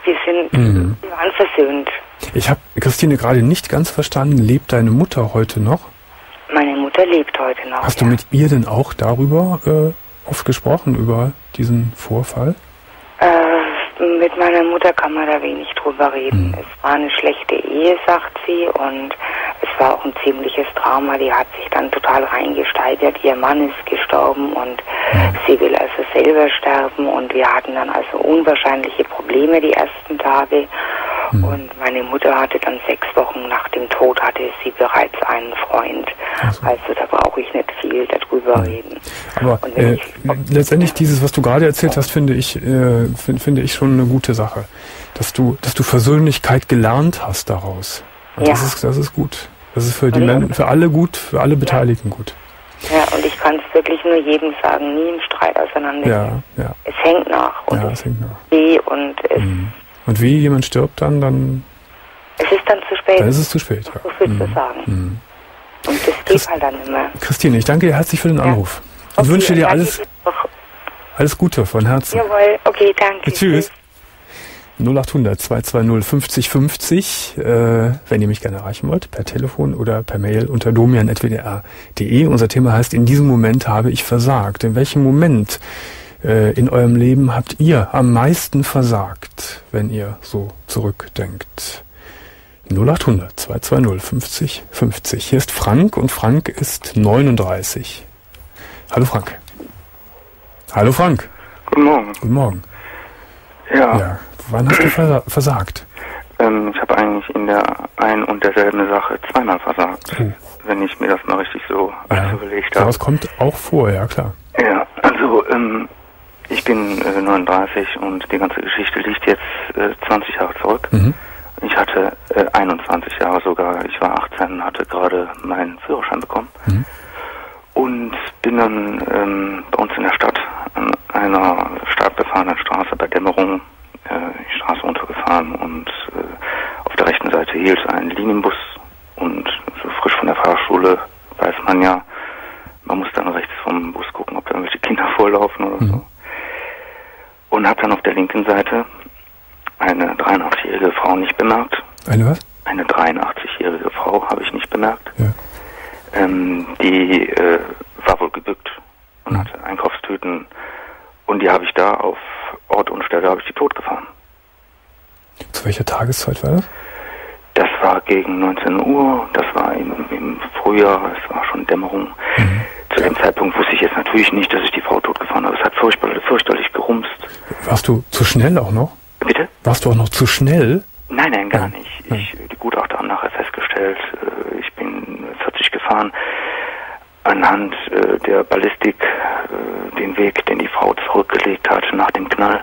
wir waren versöhnt. Ich habe Christine gerade nicht ganz verstanden, lebt deine Mutter heute noch? Meine Mutter lebt heute noch. Hast du mit ihr denn auch darüber oft gesprochen, über diesen Vorfall? Mit meiner Mutter kann man da wenig drüber reden. Es war eine schlechte Ehe, sagt sie, und es war auch ein ziemliches Drama. Die hat sich dann total reingesteigert. Ihr Mann ist gestorben und sie will also selber sterben und wir hatten dann also unwahrscheinliche Probleme die ersten Tage. Und meine Mutter hatte dann 6 Wochen nach dem Tod hatte sie bereits einen Freund. Also da brauche ich nicht viel darüber reden. Aber letztendlich dieses, was du gerade erzählt hast, finde ich schon eine gute Sache. Dass du Versöhnlichkeit gelernt hast daraus. Und das ist gut. Das ist für alle gut, für alle Beteiligten gut. Ja, und ich kann es wirklich nur jedem sagen, nie im Streit auseinandergehen. Ja. Es hängt nach. Und es hängt nach. Und wie jemand stirbt dann... Es ist dann zu spät. Dann ist es zu spät, ja. So viel zu sagen. Und das geht halt dann immer. Christine, ich danke dir herzlich für den Anruf. Und wünsche dir alles Gute von Herzen. Jawohl, okay, danke. Tschüss. 0800 220 50 50, wenn ihr mich gerne erreichen wollt, per Telefon oder per Mail unter domian@wdr.de. Unser Thema heißt, in diesem Moment habe ich versagt. In welchem Moment in eurem Leben habt ihr am meisten versagt, wenn ihr so zurückdenkt? 0800 220 50 50. Hier ist Frank und Frank ist 39. Hallo Frank. Hallo Frank. Guten Morgen. Guten Morgen. Ja. Wann hast du versagt? Ich habe eigentlich in der ein und derselben Sache zweimal versagt, wenn ich mir das mal richtig so überlegt habe. Das kommt auch vor, ja klar. Ja, also ich bin 39 und die ganze Geschichte liegt jetzt 20 Jahre zurück. Ich hatte 21 Jahre sogar. Ich war 18, hatte gerade meinen Führerschein bekommen. Und bin dann bei uns in der Stadt an einer stark befahrenen Straße bei Dämmerung die Straße runtergefahren und auf der rechten Seite hielt ein Linienbus und so frisch von der Fahrschule weiß man ja, man muss dann rechts vom Bus gucken, ob da irgendwelche Kinder vorlaufen oder so. Und habe dann auf der linken Seite eine 83-jährige Frau nicht bemerkt. Eine was? Eine 83-jährige Frau habe ich nicht bemerkt. Ja. Die war wohl gebückt und hatte Einkaufstüten und die habe ich da auf Ort und Stelle habe ich die totgefahren. Zu welcher Tageszeit war das? Das war gegen 19 Uhr, das war im Frühjahr, es war schon Dämmerung. Zu dem Zeitpunkt wusste ich jetzt natürlich nicht, dass ich die Frau totgefahren habe. Es hat fürchterlich gerumst. Warst du zu schnell auch noch? Bitte? Warst du auch noch zu schnell? Nein, gar nicht. Die Gutachter haben nachher festgestellt, ich bin 40 gefahren. Anhand der Ballistik, den Weg, den die Frau zurückgelegt hat nach dem Knall.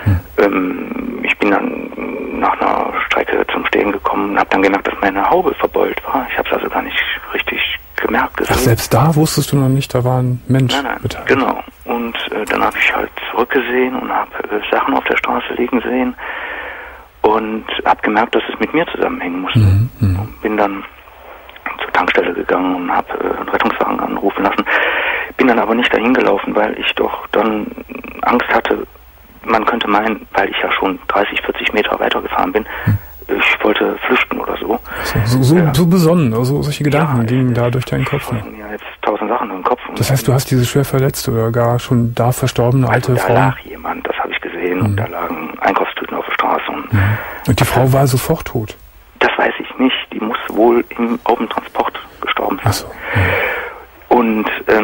Ich bin dann nach einer Strecke zum Stehen gekommen und habe dann gemerkt, dass meine Haube verbeult war. Ich habe es also gar nicht richtig gemerkt. Ach, selbst da wusstest du noch nicht, da war ein Mensch beteiligt? Genau. Und dann habe ich halt zurückgesehen und habe Sachen auf der Straße liegen sehen und habe gemerkt, dass es mit mir zusammenhängen musste. Und bin dann zur Tankstelle gegangen und habe einen Rettungswagen anrufen lassen. Bin dann aber nicht dahin gelaufen, weil ich doch dann Angst hatte, man könnte meinen, weil ich ja schon 30, 40 Meter weitergefahren bin, ich wollte flüchten oder so. So besonnen, also solche Gedanken gingen da durch deinen Kopf. Ja, jetzt 1000 Sachen im Kopf. Das heißt, du hast diese schwer verletzte oder gar schon da verstorbene alte Frau? Da lag jemand, das habe ich gesehen, und da lagen Einkaufstüten auf der Straße. Und die Frau war sofort tot? Das weiß ich nicht. Die muss wohl auf dem Transport gestorben sein. Ach so. Und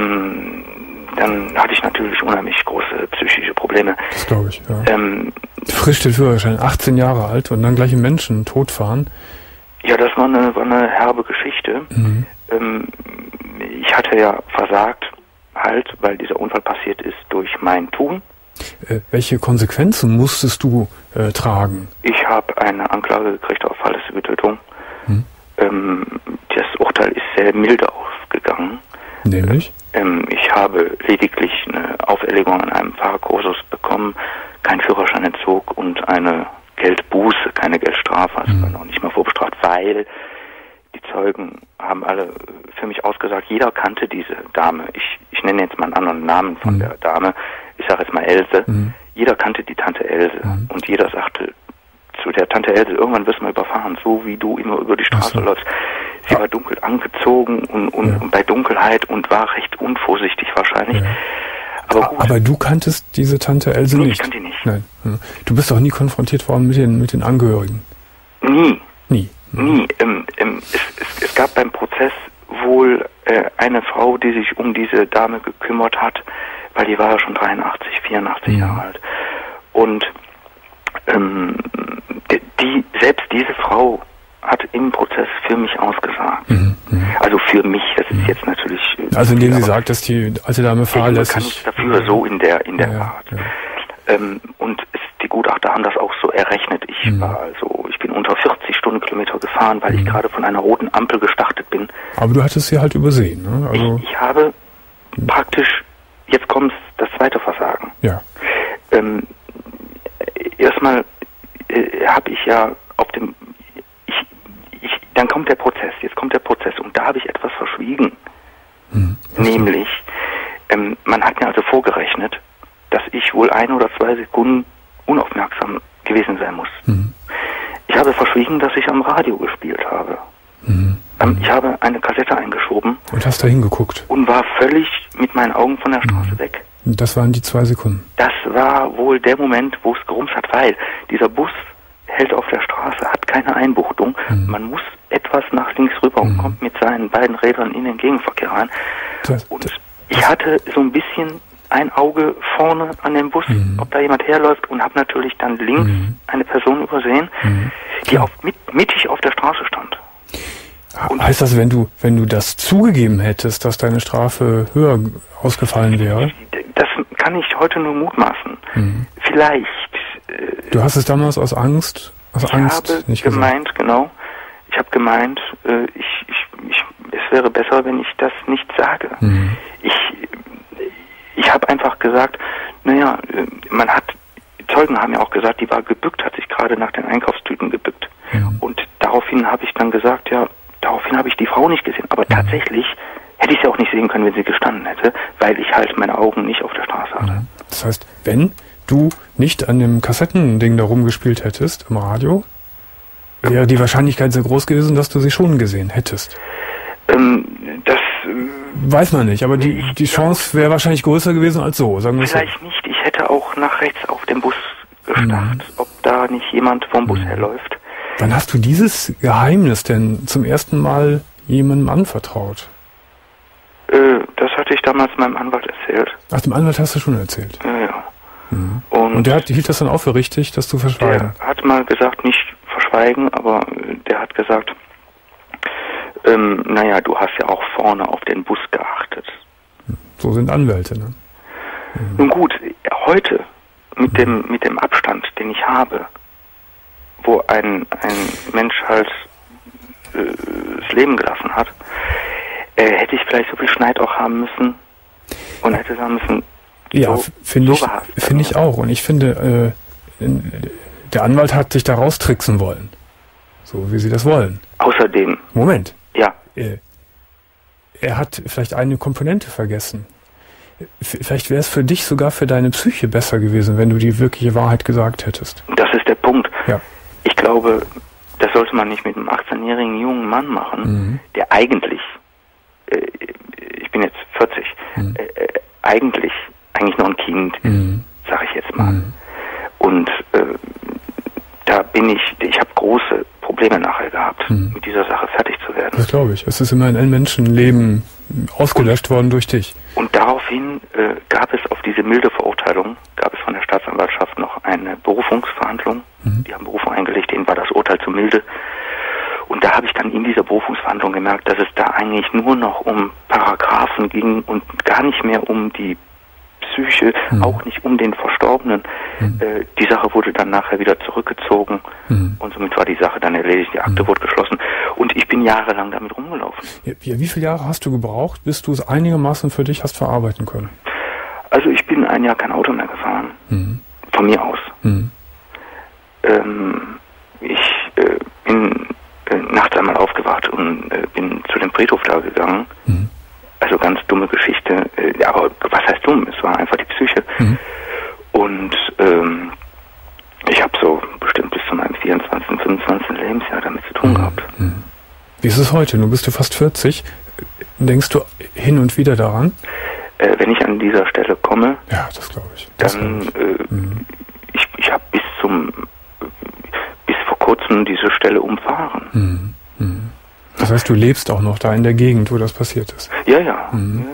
dann hatte ich natürlich unheimlich große psychische Probleme. Das glaube ich, ja. Frisch den Führerschein, 18 Jahre alt und dann gleich einen Menschen totfahren. Ja, das war eine herbe Geschichte. Ich hatte ja versagt, halt, weil dieser Unfall passiert ist durch mein Tun. Welche Konsequenzen musstest du tragen? Ich habe eine Anklage gekriegt auf fahrlässige Tötung. Das Urteil ist sehr milde ausgegangen. Nämlich? Ich habe lediglich eine Auferlegung an einem Fahrkursus bekommen, keinen Führerscheinentzug und eine Geldbuße, keine Geldstrafe, also war noch nicht mal vorbestraft, weil die Zeugen haben alle für mich ausgesagt, jeder kannte diese Dame. Ich nenne jetzt mal einen anderen Namen von der Dame, ich sage jetzt mal Else. Jeder kannte die Tante Else und jeder sagte zu der Tante Else, irgendwann wirst du mal überfahren, so wie du immer über die Straße läufst. Sie war dunkel angezogen und bei Dunkelheit und war recht unvorsichtig wahrscheinlich. Ja. Aber gut. Aber du kanntest diese Tante Else nicht? Ich kannte die nicht. Nein. Du bist doch nie konfrontiert worden mit den Angehörigen? Nie. Nie. Es gab beim Prozess wohl eine Frau, die sich um diese Dame gekümmert hat, weil die war ja schon 83, 84 Jahre alt. Und selbst diese Frau hat im Prozess für mich ausgesagt. Also für mich, das ist jetzt natürlich... Also indem sie sagt, dass die alte Dame fahrlässig... kann ich dafür so in der Art. Ja. Und die Gutachter haben das auch so errechnet. Ich bin unter 40 Stundenkilometer gefahren, weil ich gerade von einer roten Ampel gestartet bin. Aber du hattest sie halt übersehen, ne? Also ich habe praktisch, jetzt kommt das zweite Versagen. Ja. Erstmal habe ich ja auf dem... Dann kommt der Prozess, jetzt kommt der Prozess und da habe ich etwas verschwiegen. Nämlich, man hat mir also vorgerechnet, dass ich wohl 1 oder 2 Sekunden unaufmerksam gewesen sein muss. Ich habe verschwiegen, dass ich am Radio gespielt habe. Ich habe eine Kassette eingeschoben. Und hast da hingeguckt? Und war völlig mit meinen Augen von der Straße weg. Das waren die 2 Sekunden? Das war wohl der Moment, wo es gerumst hat, weil dieser Bus hält auf der Straße, hat keine Einbuchtung. Man muss etwas nach links rüber und kommt mit seinen beiden Rädern in den Gegenverkehr rein. Ich hatte so ein bisschen ein Auge vorne an dem Bus, ob da jemand herläuft, und habe natürlich dann links eine Person übersehen, die mittig auf der Straße stand. Und heißt das, wenn du das zugegeben hättest, dass deine Strafe höher ausgefallen wäre? das kann ich heute nur mutmaßen. Vielleicht. Du hast es damals aus Angst nicht gemeint, gesagt. Genau. Ich habe gemeint, es wäre besser, wenn ich das nicht sage. Ich habe einfach gesagt, naja, Zeugen haben ja auch gesagt, die war gebückt, hat sich gerade nach den Einkaufstüten gebückt. Und daraufhin habe ich dann gesagt, daraufhin habe ich die Frau nicht gesehen. Aber tatsächlich hätte ich sie auch nicht sehen können, wenn sie gestanden hätte, weil ich halt meine Augen nicht auf der Straße hatte. Das heißt, wenn du nicht an dem Kassettending da rumgespielt hättest im Radio, wäre die Wahrscheinlichkeit sehr groß gewesen, dass du sie schon gesehen hättest. Das weiß man nicht, aber die Chance wäre wahrscheinlich größer gewesen als so, sagen wir so. Vielleicht nicht. Ich hätte auch nach rechts auf dem Bus gestarrt, ob da nicht jemand vom Bus herläuft. Wann hast du dieses Geheimnis denn zum ersten Mal jemandem anvertraut? Das hatte ich damals meinem Anwalt erzählt. Ach, dem Anwalt hast du schon erzählt? Ja. Und der hielt das dann auch für richtig, dass du verschweigen? Der hat mal gesagt, nicht verschweigen, aber der hat gesagt, naja, du hast ja auch vorne auf den Bus geachtet. So sind Anwälte, ne? Nun gut, heute mit dem Abstand, den ich habe, wo ein Mensch halt das Leben gelassen hat, hätte ich vielleicht so viel Schneid auch haben müssen und hätte sagen müssen, ja, finde ich auch. Und ich finde, der Anwalt hat sich da raustricksen wollen. So wie sie das wollen. Außerdem. Moment. Ja. Er hat vielleicht eine Komponente vergessen. Vielleicht wäre es für dich sogar für deine Psyche besser gewesen, wenn du die wirkliche Wahrheit gesagt hättest. Das ist der Punkt. Ja. Ich glaube, das sollte man nicht mit einem 18-jährigen jungen Mann machen, der eigentlich, ich bin jetzt 40, eigentlich noch ein Kind, sage ich jetzt mal. Und da ich habe große Probleme nachher gehabt, mit dieser Sache fertig zu werden. Das glaube ich. Es ist immer in einem Menschenleben ausgelöscht worden durch dich. Und daraufhin gab es auf diese milde Verurteilung, gab es von der Staatsanwaltschaft noch eine Berufungsverhandlung. Die haben Berufung eingelegt, denen war das Urteil zu milde. Und da habe ich dann in dieser Berufungsverhandlung gemerkt, dass es da eigentlich nur noch um Paragraphen ging und gar nicht mehr um die Psyche, auch nicht um den Verstorbenen. Die Sache wurde dann nachher wieder zurückgezogen und somit war die Sache dann erledigt, die Akte wurde geschlossen und ich bin jahrelang damit rumgelaufen. Ja, wie viele Jahre hast du gebraucht, bis du es einigermaßen für dich hast verarbeiten können? Also ich bin ein Jahr kein Auto mehr gefahren, von mir aus. Ich bin nachts einmal aufgewacht und bin zu dem Friedhof da gegangen. Also ganz dumme Geschichte, aber was heißt dumm? Es war einfach die Psyche. Und ich habe so bestimmt bis zu meinem 24., 25. Lebensjahr damit zu tun gehabt. Wie ist es heute? Du bist 40. Denkst du hin und wieder daran? Wenn ich an dieser Stelle komme, ja, das glaube ich. Dann, ich habe bis vor kurzem diese Stelle umfahren. Das heißt, du lebst auch noch da in der Gegend, wo das passiert ist? Ja.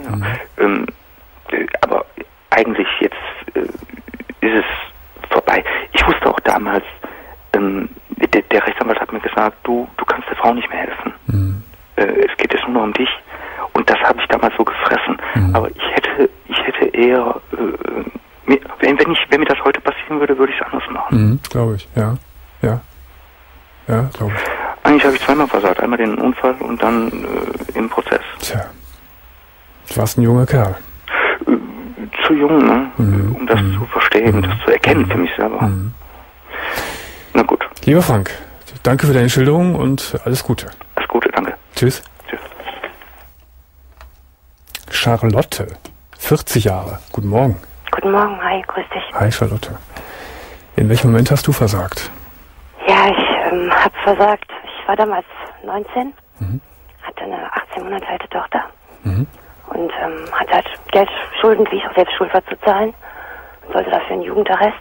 Aber eigentlich jetzt ist es vorbei. Ich wusste auch damals, der Rechtsanwalt hat mir gesagt, du kannst der Frau nicht mehr helfen. Es geht jetzt nur noch um dich. Und das habe ich damals so gefressen. Aber ich hätte eher, wenn mir das heute passieren würde, würde ich es anders machen. Glaube ich, ja. Ja, glaube ich. Eigentlich habe ich zweimal versagt. Einmal den Unfall und dann im Prozess. Tja, du warst ein junger Kerl. Zu jung, ne? Um das zu verstehen, das zu erkennen für mich selber. Na gut. Lieber Frank, danke für deine Schilderung und alles Gute. Alles Gute, danke. Tschüss. Charlotte, 40 Jahre. Guten Morgen. Guten Morgen, hi, grüß dich. Hi Charlotte. In welchem Moment hast du versagt? Ja, ich habe versagt. Ich war damals 19, hatte eine 18 Monate alte Tochter und hatte halt Geldschulden, wie ich auch selbst schuld war, zu zahlen und sollte dafür einen Jugendarrest.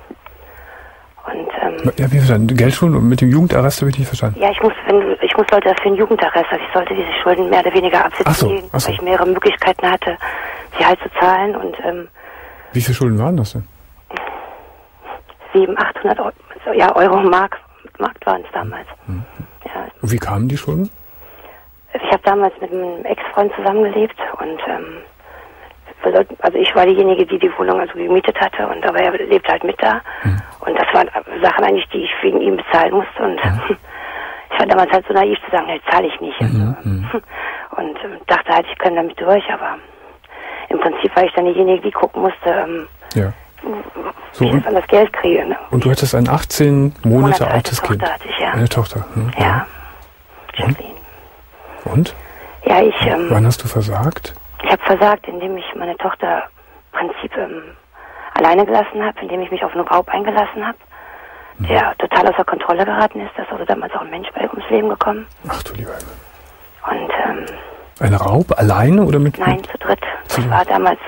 Und, ja, wie verstanden? Geldschulden und mit dem Jugendarrest habe ich nicht verstanden. Ja, sollte dafür einen Jugendarrest, also ich sollte diese Schulden mehr oder weniger absitzen gehen, weil ich mehrere Möglichkeiten hatte, sie halt zu zahlen und wie viele Schulden waren das denn? 700, 800 Euro, ja, Euro, Mark waren es damals. Ja. Und wie kamen die Schulden? Ich habe damals mit einem Ex-Freund zusammengelebt und Also ich war diejenige, die die Wohnung also gemietet hatte, und aber er lebte halt mit da. Und das waren Sachen eigentlich, die ich wegen ihm bezahlen musste. Und ich war damals halt so naiv zu sagen, nee, zahle ich nicht. Und dachte halt, ich kann damit durch, aber im Prinzip war ich dann diejenige, die gucken musste, so, wie ich das an das Geld kriege. Ne? Und du hattest ein 18 Monate altes Kind. Hatte ich, ja. Eine Tochter. Ja. Jacqueline. Und? Ja, wann hast du versagt? Ich habe versagt, indem ich meine Tochter im Prinzip alleine gelassen habe, indem ich mich auf einen Raub eingelassen habe, der total außer Kontrolle geraten ist. Da ist also damals auch ein Mensch bei ums Leben gekommen. Ach du lieber Himmel. Und ein Raub alleine oder mit? Nein, zu dritt. Das war damals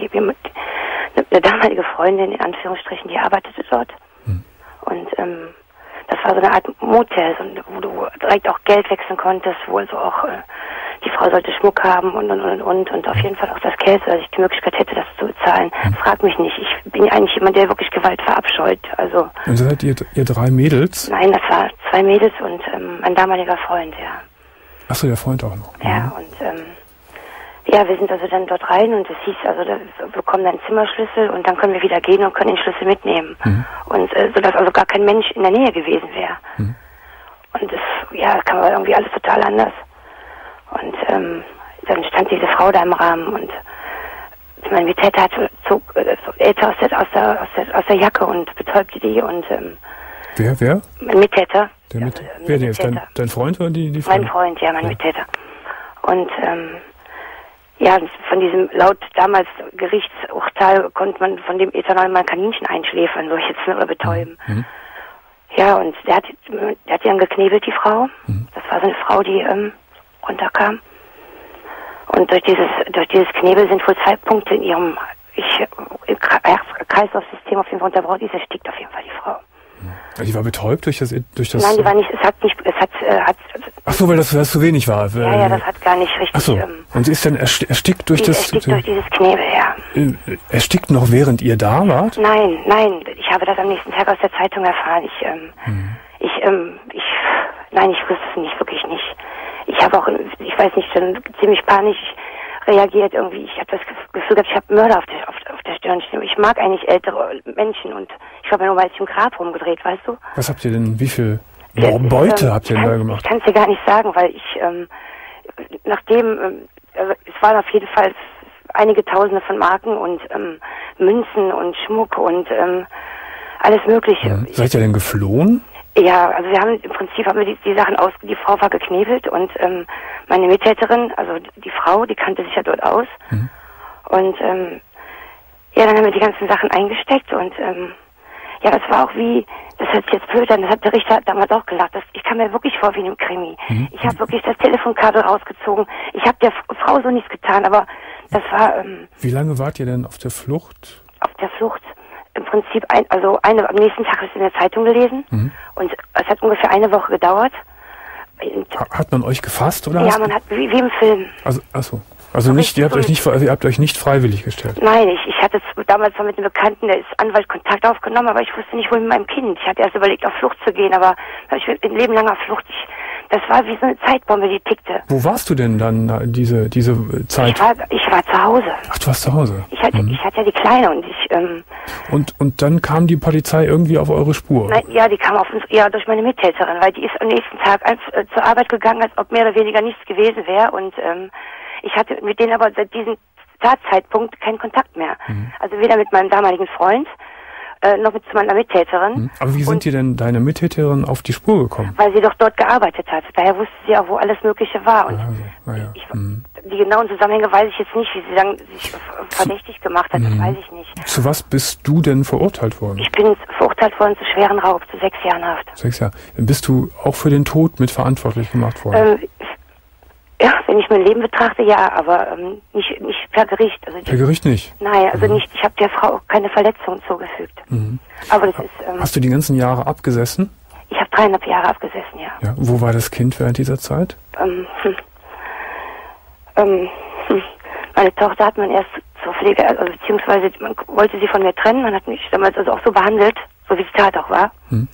eine damalige Freundin, in Anführungsstrichen, die arbeitete dort. Und das war so eine Art Motel, wo du direkt auch Geld wechseln konntest, wo also auch die Frau sollte Schmuck haben und auf jeden Fall auch das Geld, dass ich die Möglichkeit hätte, das zu bezahlen. Frag mich nicht. Ich bin eigentlich jemand, der wirklich Gewalt verabscheut. Also. Und seid ihr 3 Mädels? Nein, das war 2 Mädels und mein damaliger Freund, ja. Achso, der Freund auch noch. Ja, und ja, wir sind also dann dort rein und es hieß, also wir bekommen dann Zimmerschlüssel und dann können wir wieder gehen und können den Schlüssel mitnehmen. Und sodass also gar kein Mensch in der Nähe gewesen wäre. Und das kam aber irgendwie alles total anders. Und dann stand diese Frau da im Rahmen und mein Mittäter zog Elsa aus der Jacke und betäubte die und Wer? Mein Mittäter. Wer denn jetzt? Dein Freund oder die Frau? Mein Freund, ja, mein Mittäter. Und ja, von diesem laut damals Gerichtsurteil konnte man von dem Ethanol mal ein Kaninchen einschläfern, so jetzt oder betäuben. Ja, und der hat die dann geknebelt, die Frau. Das war so eine Frau, die runterkam. Und durch dieses Knebel sind wohl 2 Punkte in ihrem Kreislaufsystem auf jeden Fall unterbrochen. Die erstickt auf jeden Fall, die Frau. Die war betäubt durch das? Nein, die war nicht, Ach so, weil das zu wenig war. Ja, das hat gar nicht richtig. Ach so, und sie ist dann erstickt durch das? Erstickt durch dieses Knebel, ja. Erstickt noch während ihr da wart? Nein, ich habe das am nächsten Tag aus der Zeitung erfahren. Nein, ich wusste es nicht, wirklich nicht. Ich habe auch, ich weiß nicht, schon ziemlich panisch reagiert irgendwie. Ich habe das Gefühl gehabt, ich habe Mörder auf der Stirn stehen. Ich mag eigentlich ältere Menschen und ich habe mir nur mal im Grab rumgedreht, weißt du? Was habt ihr denn, wie viel Beute habt ihr denn da gemacht? Ich kann es dir gar nicht sagen, weil ich, es waren auf jeden Fall einige Tausende von Marken und Münzen und Schmuck und alles Mögliche. Seid ihr denn geflohen? Ja, also im Prinzip haben wir die Sachen die Frau war geknebelt und meine Mittäterin, also die Frau, die kannte sich ja dort aus. Und dann haben wir die ganzen Sachen eingesteckt und das war auch das hört sich jetzt blöd an, das hat der Richter damals auch gelacht, ich kam mir wirklich vor wie in einem Krimi. Ich habe wirklich das Telefonkabel rausgezogen, ich habe der Frau so nichts getan, aber das war... Wie lange wart ihr denn auf der Flucht? Auf der Flucht im Prinzip, am nächsten Tag habe ich es in der Zeitung gelesen und es hat ungefähr eine Woche gedauert. Hat man euch gefasst oder? Ja, man hat wie im Film. Also nicht, ihr habt euch nicht freiwillig gestellt? Nein, ich hatte damals mal mit einem Bekannten, der ist Anwalt, Kontakt aufgenommen, aber ich wusste nicht, wohin mit meinem Kind. Ich hatte erst überlegt, auf Flucht zu gehen, aber ich bin ein Leben lang auf Flucht. Das war wie so eine Zeitbombe, die tickte. Wo warst du denn dann diese Zeit? Ich war zu Hause. Ach, du warst zu Hause? Ich hatte ja die Kleine und Und dann kam die Polizei irgendwie auf eure Spur? Nein, ja, die kam auf uns, durch meine Mittäterin, weil die ist am nächsten Tag zur Arbeit gegangen, als ob mehr oder weniger nichts gewesen wäre und ich hatte mit denen aber seit diesem Tatzeitpunkt keinen Kontakt mehr. Also weder mit meinem damaligen Freund, noch mit meiner Mittäterin. Aber wie sind dir denn deine Mittäterin auf die Spur gekommen? Weil sie doch dort gearbeitet hat. Daher wusste sie auch, wo alles Mögliche war. Und die genauen Zusammenhänge weiß ich jetzt nicht, wie sie dann sich verdächtig gemacht hat, das weiß ich nicht. Zu was bist du denn verurteilt worden? Ich bin verurteilt worden zu schweren Raub, zu 6 Jahren Haft. 6 Jahre. Bist du auch für den Tod mitverantwortlich gemacht worden? Ja, wenn ich mein Leben betrachte, ja, aber nicht per Gericht. Also per Gericht nicht? Nein, also nicht. Ich habe der Frau keine Verletzungen zugefügt. Aber das ist... Hast du die ganzen Jahre abgesessen? Ich habe 3,5 Jahre abgesessen, ja. Wo war das Kind während dieser Zeit? Meine Tochter hat man erst zur Pflege, also beziehungsweise man wollte sie von mir trennen. Man hat mich damals also auch so behandelt, so wie die Tat auch war.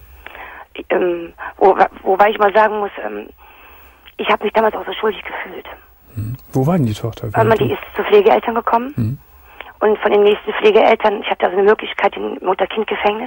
Wobei ich mal sagen muss... ich habe mich damals auch so schuldig gefühlt. Wo war denn die Tochter? Die ist zu Pflegeeltern gekommen und von den nächsten Pflegeeltern, ich hatte also eine Möglichkeit im Mutter-Kind-Gefängnis.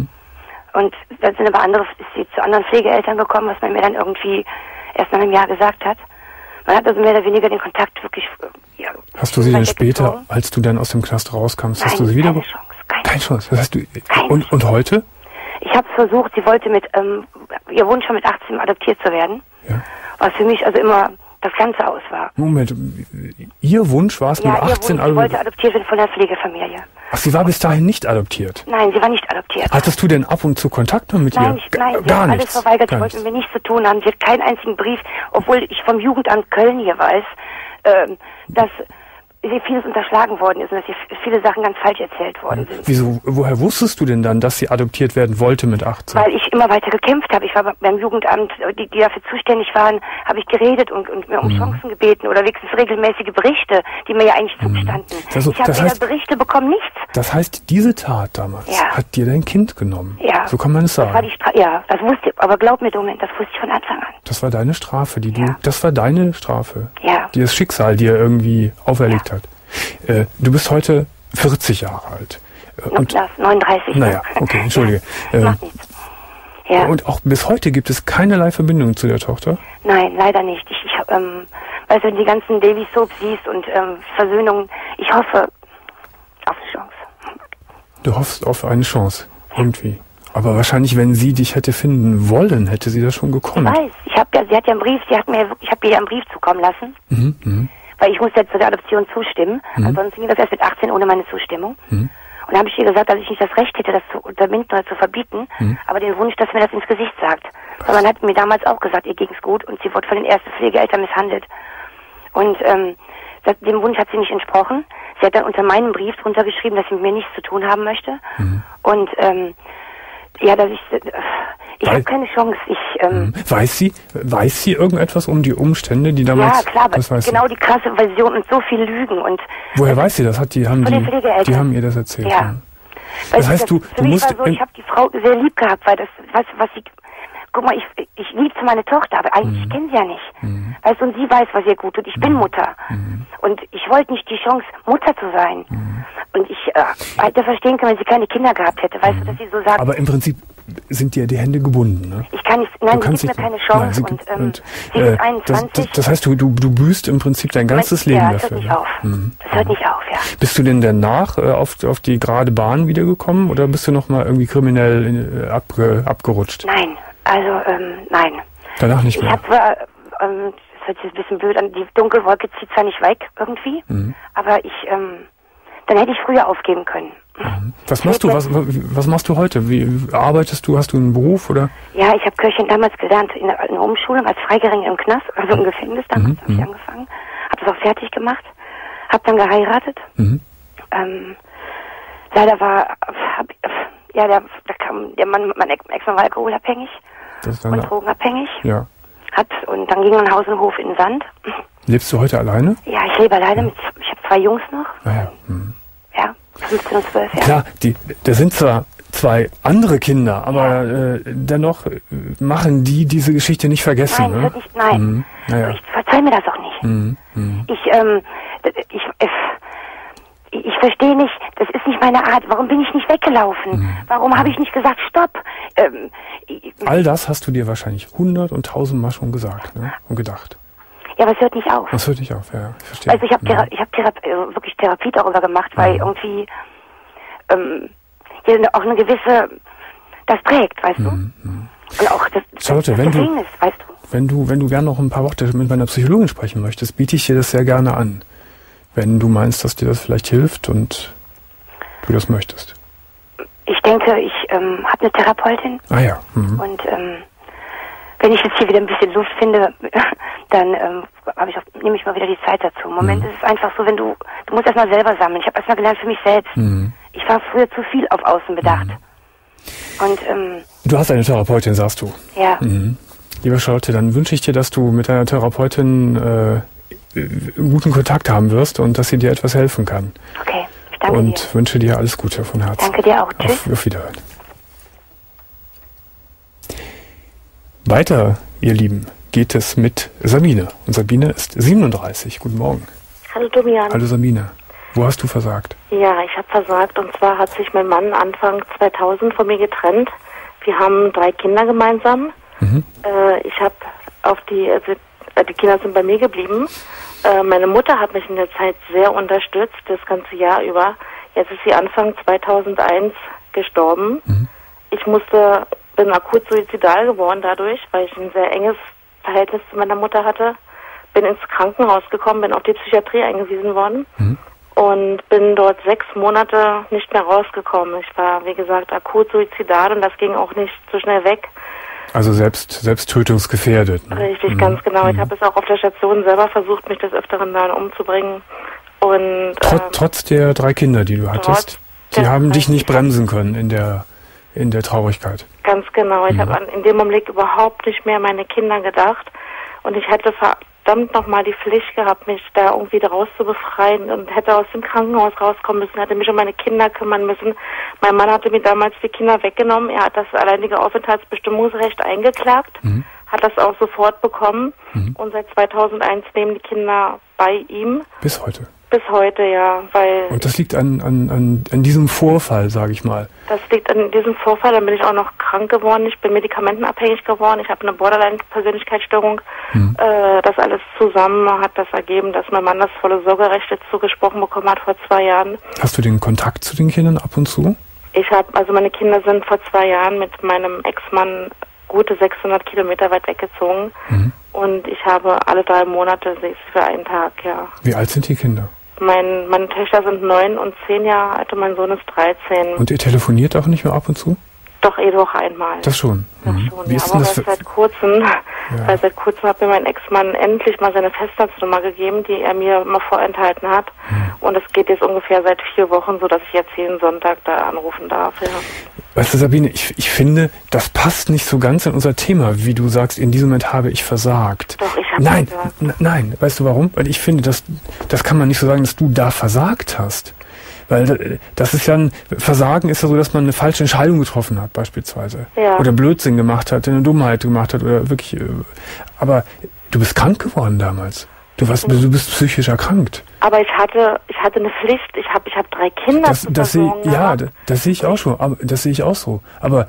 Und da sind aber ist sie zu anderen Pflegeeltern gekommen, was man mir dann irgendwie erst nach einem Jahr gesagt hat. Man hat also mehr oder weniger den Kontakt wirklich, ja. Hast du sie denn später, als du dann aus dem Knast rauskamst, Nein, hast du sie wieder? Keine Chance. Das heißt, und heute? Ich habe versucht, sie wollte ihr Wunsch war mit 18 adoptiert zu werden. Ja. Was für mich also immer das Ganze aus war. Moment, ihr Wunsch war es mit 18 adoptiert? Sie wollte adoptiert werden von der Pflegefamilie. Ach, sie war bis dahin nicht adoptiert? Nein, sie war nicht adoptiert. Hattest du denn ab und zu Kontakt noch mit ihr? Nein, sie hat alles verweigert. Sie wollte mit mir nichts zu tun haben. Sie hat keinen einzigen Brief, obwohl ich vom Jugendamt Köln hier weiß, dass ihr vieles unterschlagen worden ist und dass ihr viele Sachen ganz falsch erzählt worden sind. Wieso? Woher wusstest du denn dann, dass sie adoptiert werden wollte mit 18? Weil ich immer weiter gekämpft habe. Ich war beim Jugendamt, die dafür zuständig waren, habe ich geredet und mir um Chancen gebeten oder wenigstens regelmäßige Berichte, die mir ja eigentlich zugestanden. Also, ich habe weder Berichte bekommen, nichts. Das heißt, diese Tat damals hat dir dein Kind genommen? Ja. So kann man es sagen. Das war das wusste ich. Aber glaub mir, Domin, das wusste ich von Anfang an. Das war deine Strafe, das war deine Strafe, die das Schicksal dir irgendwie auferlegt hat. Du bist heute 40 Jahre alt. Und 39. Naja, okay, entschuldige. Macht nichts. Ja. Und auch bis heute gibt es keinerlei Verbindung zu der Tochter? Nein, leider nicht. Weißt du, wenn die ganzen Daily Soaps siehst und Versöhnungen, ich hoffe auf eine Chance. Du hoffst auf eine Chance, irgendwie. Aber wahrscheinlich, wenn sie dich hätte finden wollen, hätte sie das schon gekonnt. Ich weiß. Sie hat ja einen Brief, ich habe ihr ja einen Brief zukommen lassen. Weil ich musste jetzt zu der Adoption zustimmen. Ansonsten ging das erst mit 18 ohne meine Zustimmung. Und da habe ich ihr gesagt, dass ich nicht das Recht hätte, das zu unterbinden oder zu verbieten, aber den Wunsch, dass mir das ins Gesicht sagt. Weil man hat mir damals auch gesagt, ihr ging's gut und sie wurde von den ersten Pflegeeltern misshandelt. Und dem Wunsch hat sie nicht entsprochen. Sie hat dann unter meinem Brief drunter geschrieben, dass sie mit mir nichts zu tun haben möchte. Und dass ich habe keine Chance. Weiß sie irgendetwas um die Umstände, die damals... Ja, klar, aber genau die krasse Version und so viel Lügen. Und woher weiß sie das? Die haben ihr das erzählt. Ja. Das heißt, du musst... ich habe die Frau sehr lieb gehabt, weil das, was sie... Guck mal, ich liebte meine Tochter, aber eigentlich ich kenne sie ja nicht. Weißt du, und sie weiß, was ihr gut tut. Ich bin Mutter. Und ich wollte nicht die Chance, Mutter zu sein. Und ich hätte verstehen können, wenn sie keine Kinder gehabt hätte. Weißt du, dass sie so sagt... Aber im Prinzip sind dir die Hände gebunden, ne? Ich kann nicht... Nein, sie gibt mir keine Chance. Sie ist 21. Das heißt, du büßt im Prinzip dein ganzes Leben dafür. Das hört nicht auf. Das hört nicht auf, ja. Bist du denn danach auf die gerade Bahn wiedergekommen? Oder bist du nochmal irgendwie kriminell abgerutscht? Nein. Also, nein. Danach nicht mehr? Ich habe zwar, das hört sich ein bisschen blöd an, die Dunkelwolke zieht zwar nicht weg irgendwie, aber dann hätte ich früher aufgeben können. Was machst du? Was machst du heute? Wie arbeitest du? Hast du einen Beruf oder? Ja, ich habe Köchin damals gelernt in der Umschulung als Freigeringene im Knast, also im Gefängnis damals habe ich angefangen. Habe das auch fertig gemacht, habe dann geheiratet. Leider da kam der Mann, mein Ex-Mann war alkoholabhängig und drogenabhängig. Ja. Und dann ging man Haus und Hof in den Sand. Lebst du heute alleine? Ja, ich lebe alleine. Ich habe 2 Jungs noch. Ja, 15 und 12, ja. Klar, da sind zwar 2 andere Kinder, aber dennoch machen die diese Geschichte nicht vergessen. Nein, ne? Nein. Ich verzeih mir das auch nicht. Ich verstehe nicht, das ist nicht meine Art. Warum bin ich nicht weggelaufen? Warum habe ich nicht gesagt, stopp? All das hast du dir wahrscheinlich 100 und 1000 Mal schon gesagt, ne? Und gedacht. Ja, aber es hört nicht auf. Das hört nicht auf, ja. Ich verstehe. Also ich habe wirklich Therapie darüber gemacht, weil irgendwie auch eine gewisse, das prägt, weißt du? Und auch das Charlotte, Gefängnis, weißt du? Wenn du gerne noch ein paar Worte mit meiner Psychologin sprechen möchtest, biete ich dir das sehr gerne an. Wenn du meinst, dass dir das vielleicht hilft und du das möchtest. Ich denke, ich habe eine Therapeutin. Ah ja. Und wenn ich jetzt hier wieder ein bisschen Luft finde, dann nehme ich mal wieder die Zeit dazu. Im Moment ist es einfach so, wenn du musst erstmal selber sammeln. Ich habe erstmal gelernt für mich selbst. Ich war früher zu viel auf Außen bedacht. Und du hast eine Therapeutin, sagst du? Ja. Liebe Charlotte, dann wünsche ich dir, dass du mit deiner Therapeutin guten Kontakt haben wirst und dass sie dir etwas helfen kann. Okay, ich danke dir. Und wünsche dir alles Gute von Herzen. Danke dir auch. Tschüss. Auf Wiederhören. Weiter, ihr Lieben, geht es mit Sabine. Und Sabine ist 37. Guten Morgen. Hallo Domian. Hallo Sabine. Wo hast du versagt? Ja, ich habe versagt. Und zwar hat sich mein Mann Anfang 2000 von mir getrennt. Wir haben 3 Kinder gemeinsam. Ich habe die Kinder sind bei mir geblieben. Meine Mutter hat mich in der Zeit sehr unterstützt, das ganze Jahr über. Jetzt ist sie Anfang 2001 gestorben. Ich bin akut suizidal geworden dadurch, weil ich ein sehr enges Verhältnis zu meiner Mutter hatte. Bin ins Krankenhaus gekommen, bin auf die Psychiatrie eingewiesen worden und bin dort 6 Monate nicht mehr rausgekommen. Ich war, wie gesagt, akut suizidal und das ging auch nicht so schnell weg. Also selbsttötungsgefährdet. Ne? Richtig, ganz genau. Ich habe es auch auf der Station selber versucht, mich des Öfteren dann umzubringen. Und trotz der 3 Kinder, die du hattest, die haben dich nicht bremsen können in der Traurigkeit. Ganz genau. Ich habe in dem Augenblick überhaupt nicht mehr an meine Kinder gedacht. Und ich hätte verdammt nochmal die Pflicht gehabt, mich da irgendwie daraus zu befreien und hätte aus dem Krankenhaus rauskommen müssen, hätte mich um meine Kinder kümmern müssen. Mein Mann hatte mir damals die Kinder weggenommen. Er hat das alleinige Aufenthaltsbestimmungsrecht eingeklagt, hat das auch sofort bekommen. Und seit 2001 leben die Kinder bei ihm. Bis heute? Bis heute, ja. Und das liegt an diesem Vorfall, sage ich mal. Das liegt an diesem Vorfall. Dann bin ich auch noch krank geworden. Ich bin medikamentenabhängig geworden. Ich habe eine Borderline-Persönlichkeitsstörung. Das alles zusammen hat das ergeben, dass mein Mann das volle Sorgerecht zugesprochen bekommen hat vor 2 Jahren. Hast du den Kontakt zu den Kindern ab und zu? Meine Kinder sind vor 2 Jahren mit meinem Ex-Mann gute 600 Kilometer weit weggezogen. Und ich habe alle 3 Monate sie für einen Tag, ja. Wie alt sind die Kinder? Meine Töchter sind 9 und 10 Jahre alt und mein Sohn ist 13. Und ihr telefoniert auch nicht mehr ab und zu? Doch, jede Woche einmal. Das schon? Das schon, Wie ja. ist denn das seit kurzem hat mir mein Ex-Mann endlich mal seine Festnetznummer gegeben, die er mir mal vorenthalten hat. Und es geht jetzt ungefähr seit 4 Wochen, so dass ich jetzt jeden Sonntag da anrufen darf, ja. Weißt du, Sabine, ich finde, das passt nicht so ganz in unser Thema, wie du sagst, in diesem Moment habe ich versagt. Doch, ich habe versagt. Nein, weißt du warum? Weil ich finde, das kann man nicht so sagen, dass du da versagt hast. Weil das ist ja Versagen ist ja so, dass man eine falsche Entscheidung getroffen hat, beispielsweise. Ja. Oder Blödsinn gemacht hat, eine Dummheit gemacht hat oder wirklich. Aber du bist krank geworden damals. Du bist psychisch erkrankt. Aber ich hatte eine Pflicht. Ich habe 3 Kinder zu versorgen. Ja, das sehe ich auch schon. Aber das sehe ich auch so. Aber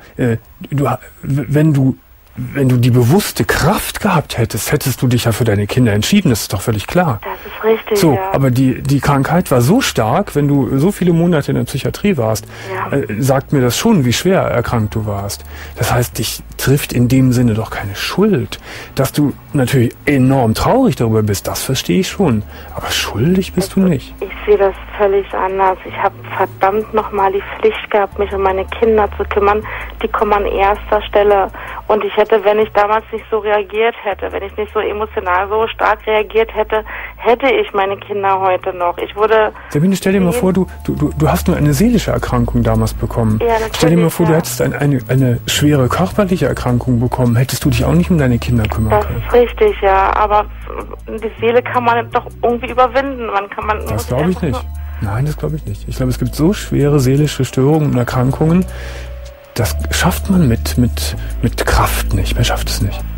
wenn du die bewusste Kraft gehabt hättest du dich ja für deine Kinder entschieden. Das ist doch völlig klar. Das ist richtig, so, ja. Aber die Krankheit war so stark, wenn du so viele Monate in der Psychiatrie warst, sagt mir das schon, wie schwer erkrankt du warst. Das heißt, dich trifft in dem Sinne doch keine Schuld. Dass du natürlich enorm traurig darüber bist, das verstehe ich schon. Aber schuldig bist du nicht. Ich sehe das völlig anders. Ich habe verdammt nochmal die Pflicht gehabt, mich um meine Kinder zu kümmern. Die kommen an erster Stelle. Und ich hätte, wenn ich damals nicht so reagiert hätte, wenn ich nicht so emotional so stark reagiert hätte, hätte ich meine Kinder heute noch. Sabine, stell dir mal vor, du hast nur eine seelische Erkrankung damals bekommen. Ja, stell dir mal vor, du hättest eine schwere körperliche Erkrankung bekommen. Hättest du dich auch nicht um deine Kinder kümmern können? Das ist richtig, ja. Aber die Seele kann man doch irgendwie überwinden. Das glaube ich nicht. Nein, das glaube ich nicht. Ich glaube, es gibt so schwere seelische Störungen und Erkrankungen, das schafft man mit Kraft nicht. Man schafft es nicht.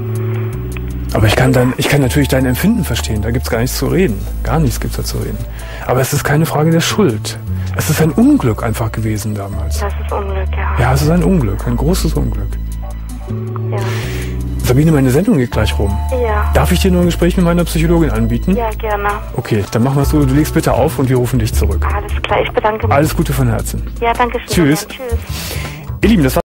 Aber ich kann natürlich dein Empfinden verstehen. Da gibt's gar nichts zu reden. Gar nichts gibt's da zu reden. Aber es ist keine Frage der Schuld. Es ist ein Unglück einfach gewesen damals. Das ist Unglück, ja. Ja, es ist ein Unglück. Ein großes Unglück. Ja. Sabine, meine Sendung geht gleich rum. Ja. Darf ich dir nur ein Gespräch mit meiner Psychologin anbieten? Ja, gerne. Okay, dann machen wir es so. Du legst bitte auf und wir rufen dich zurück. Alles klar, ich bedanke mich. Alles Gute von Herzen. Ja, danke schön. Tschüss. Tschüss. Ihr Lieben, das war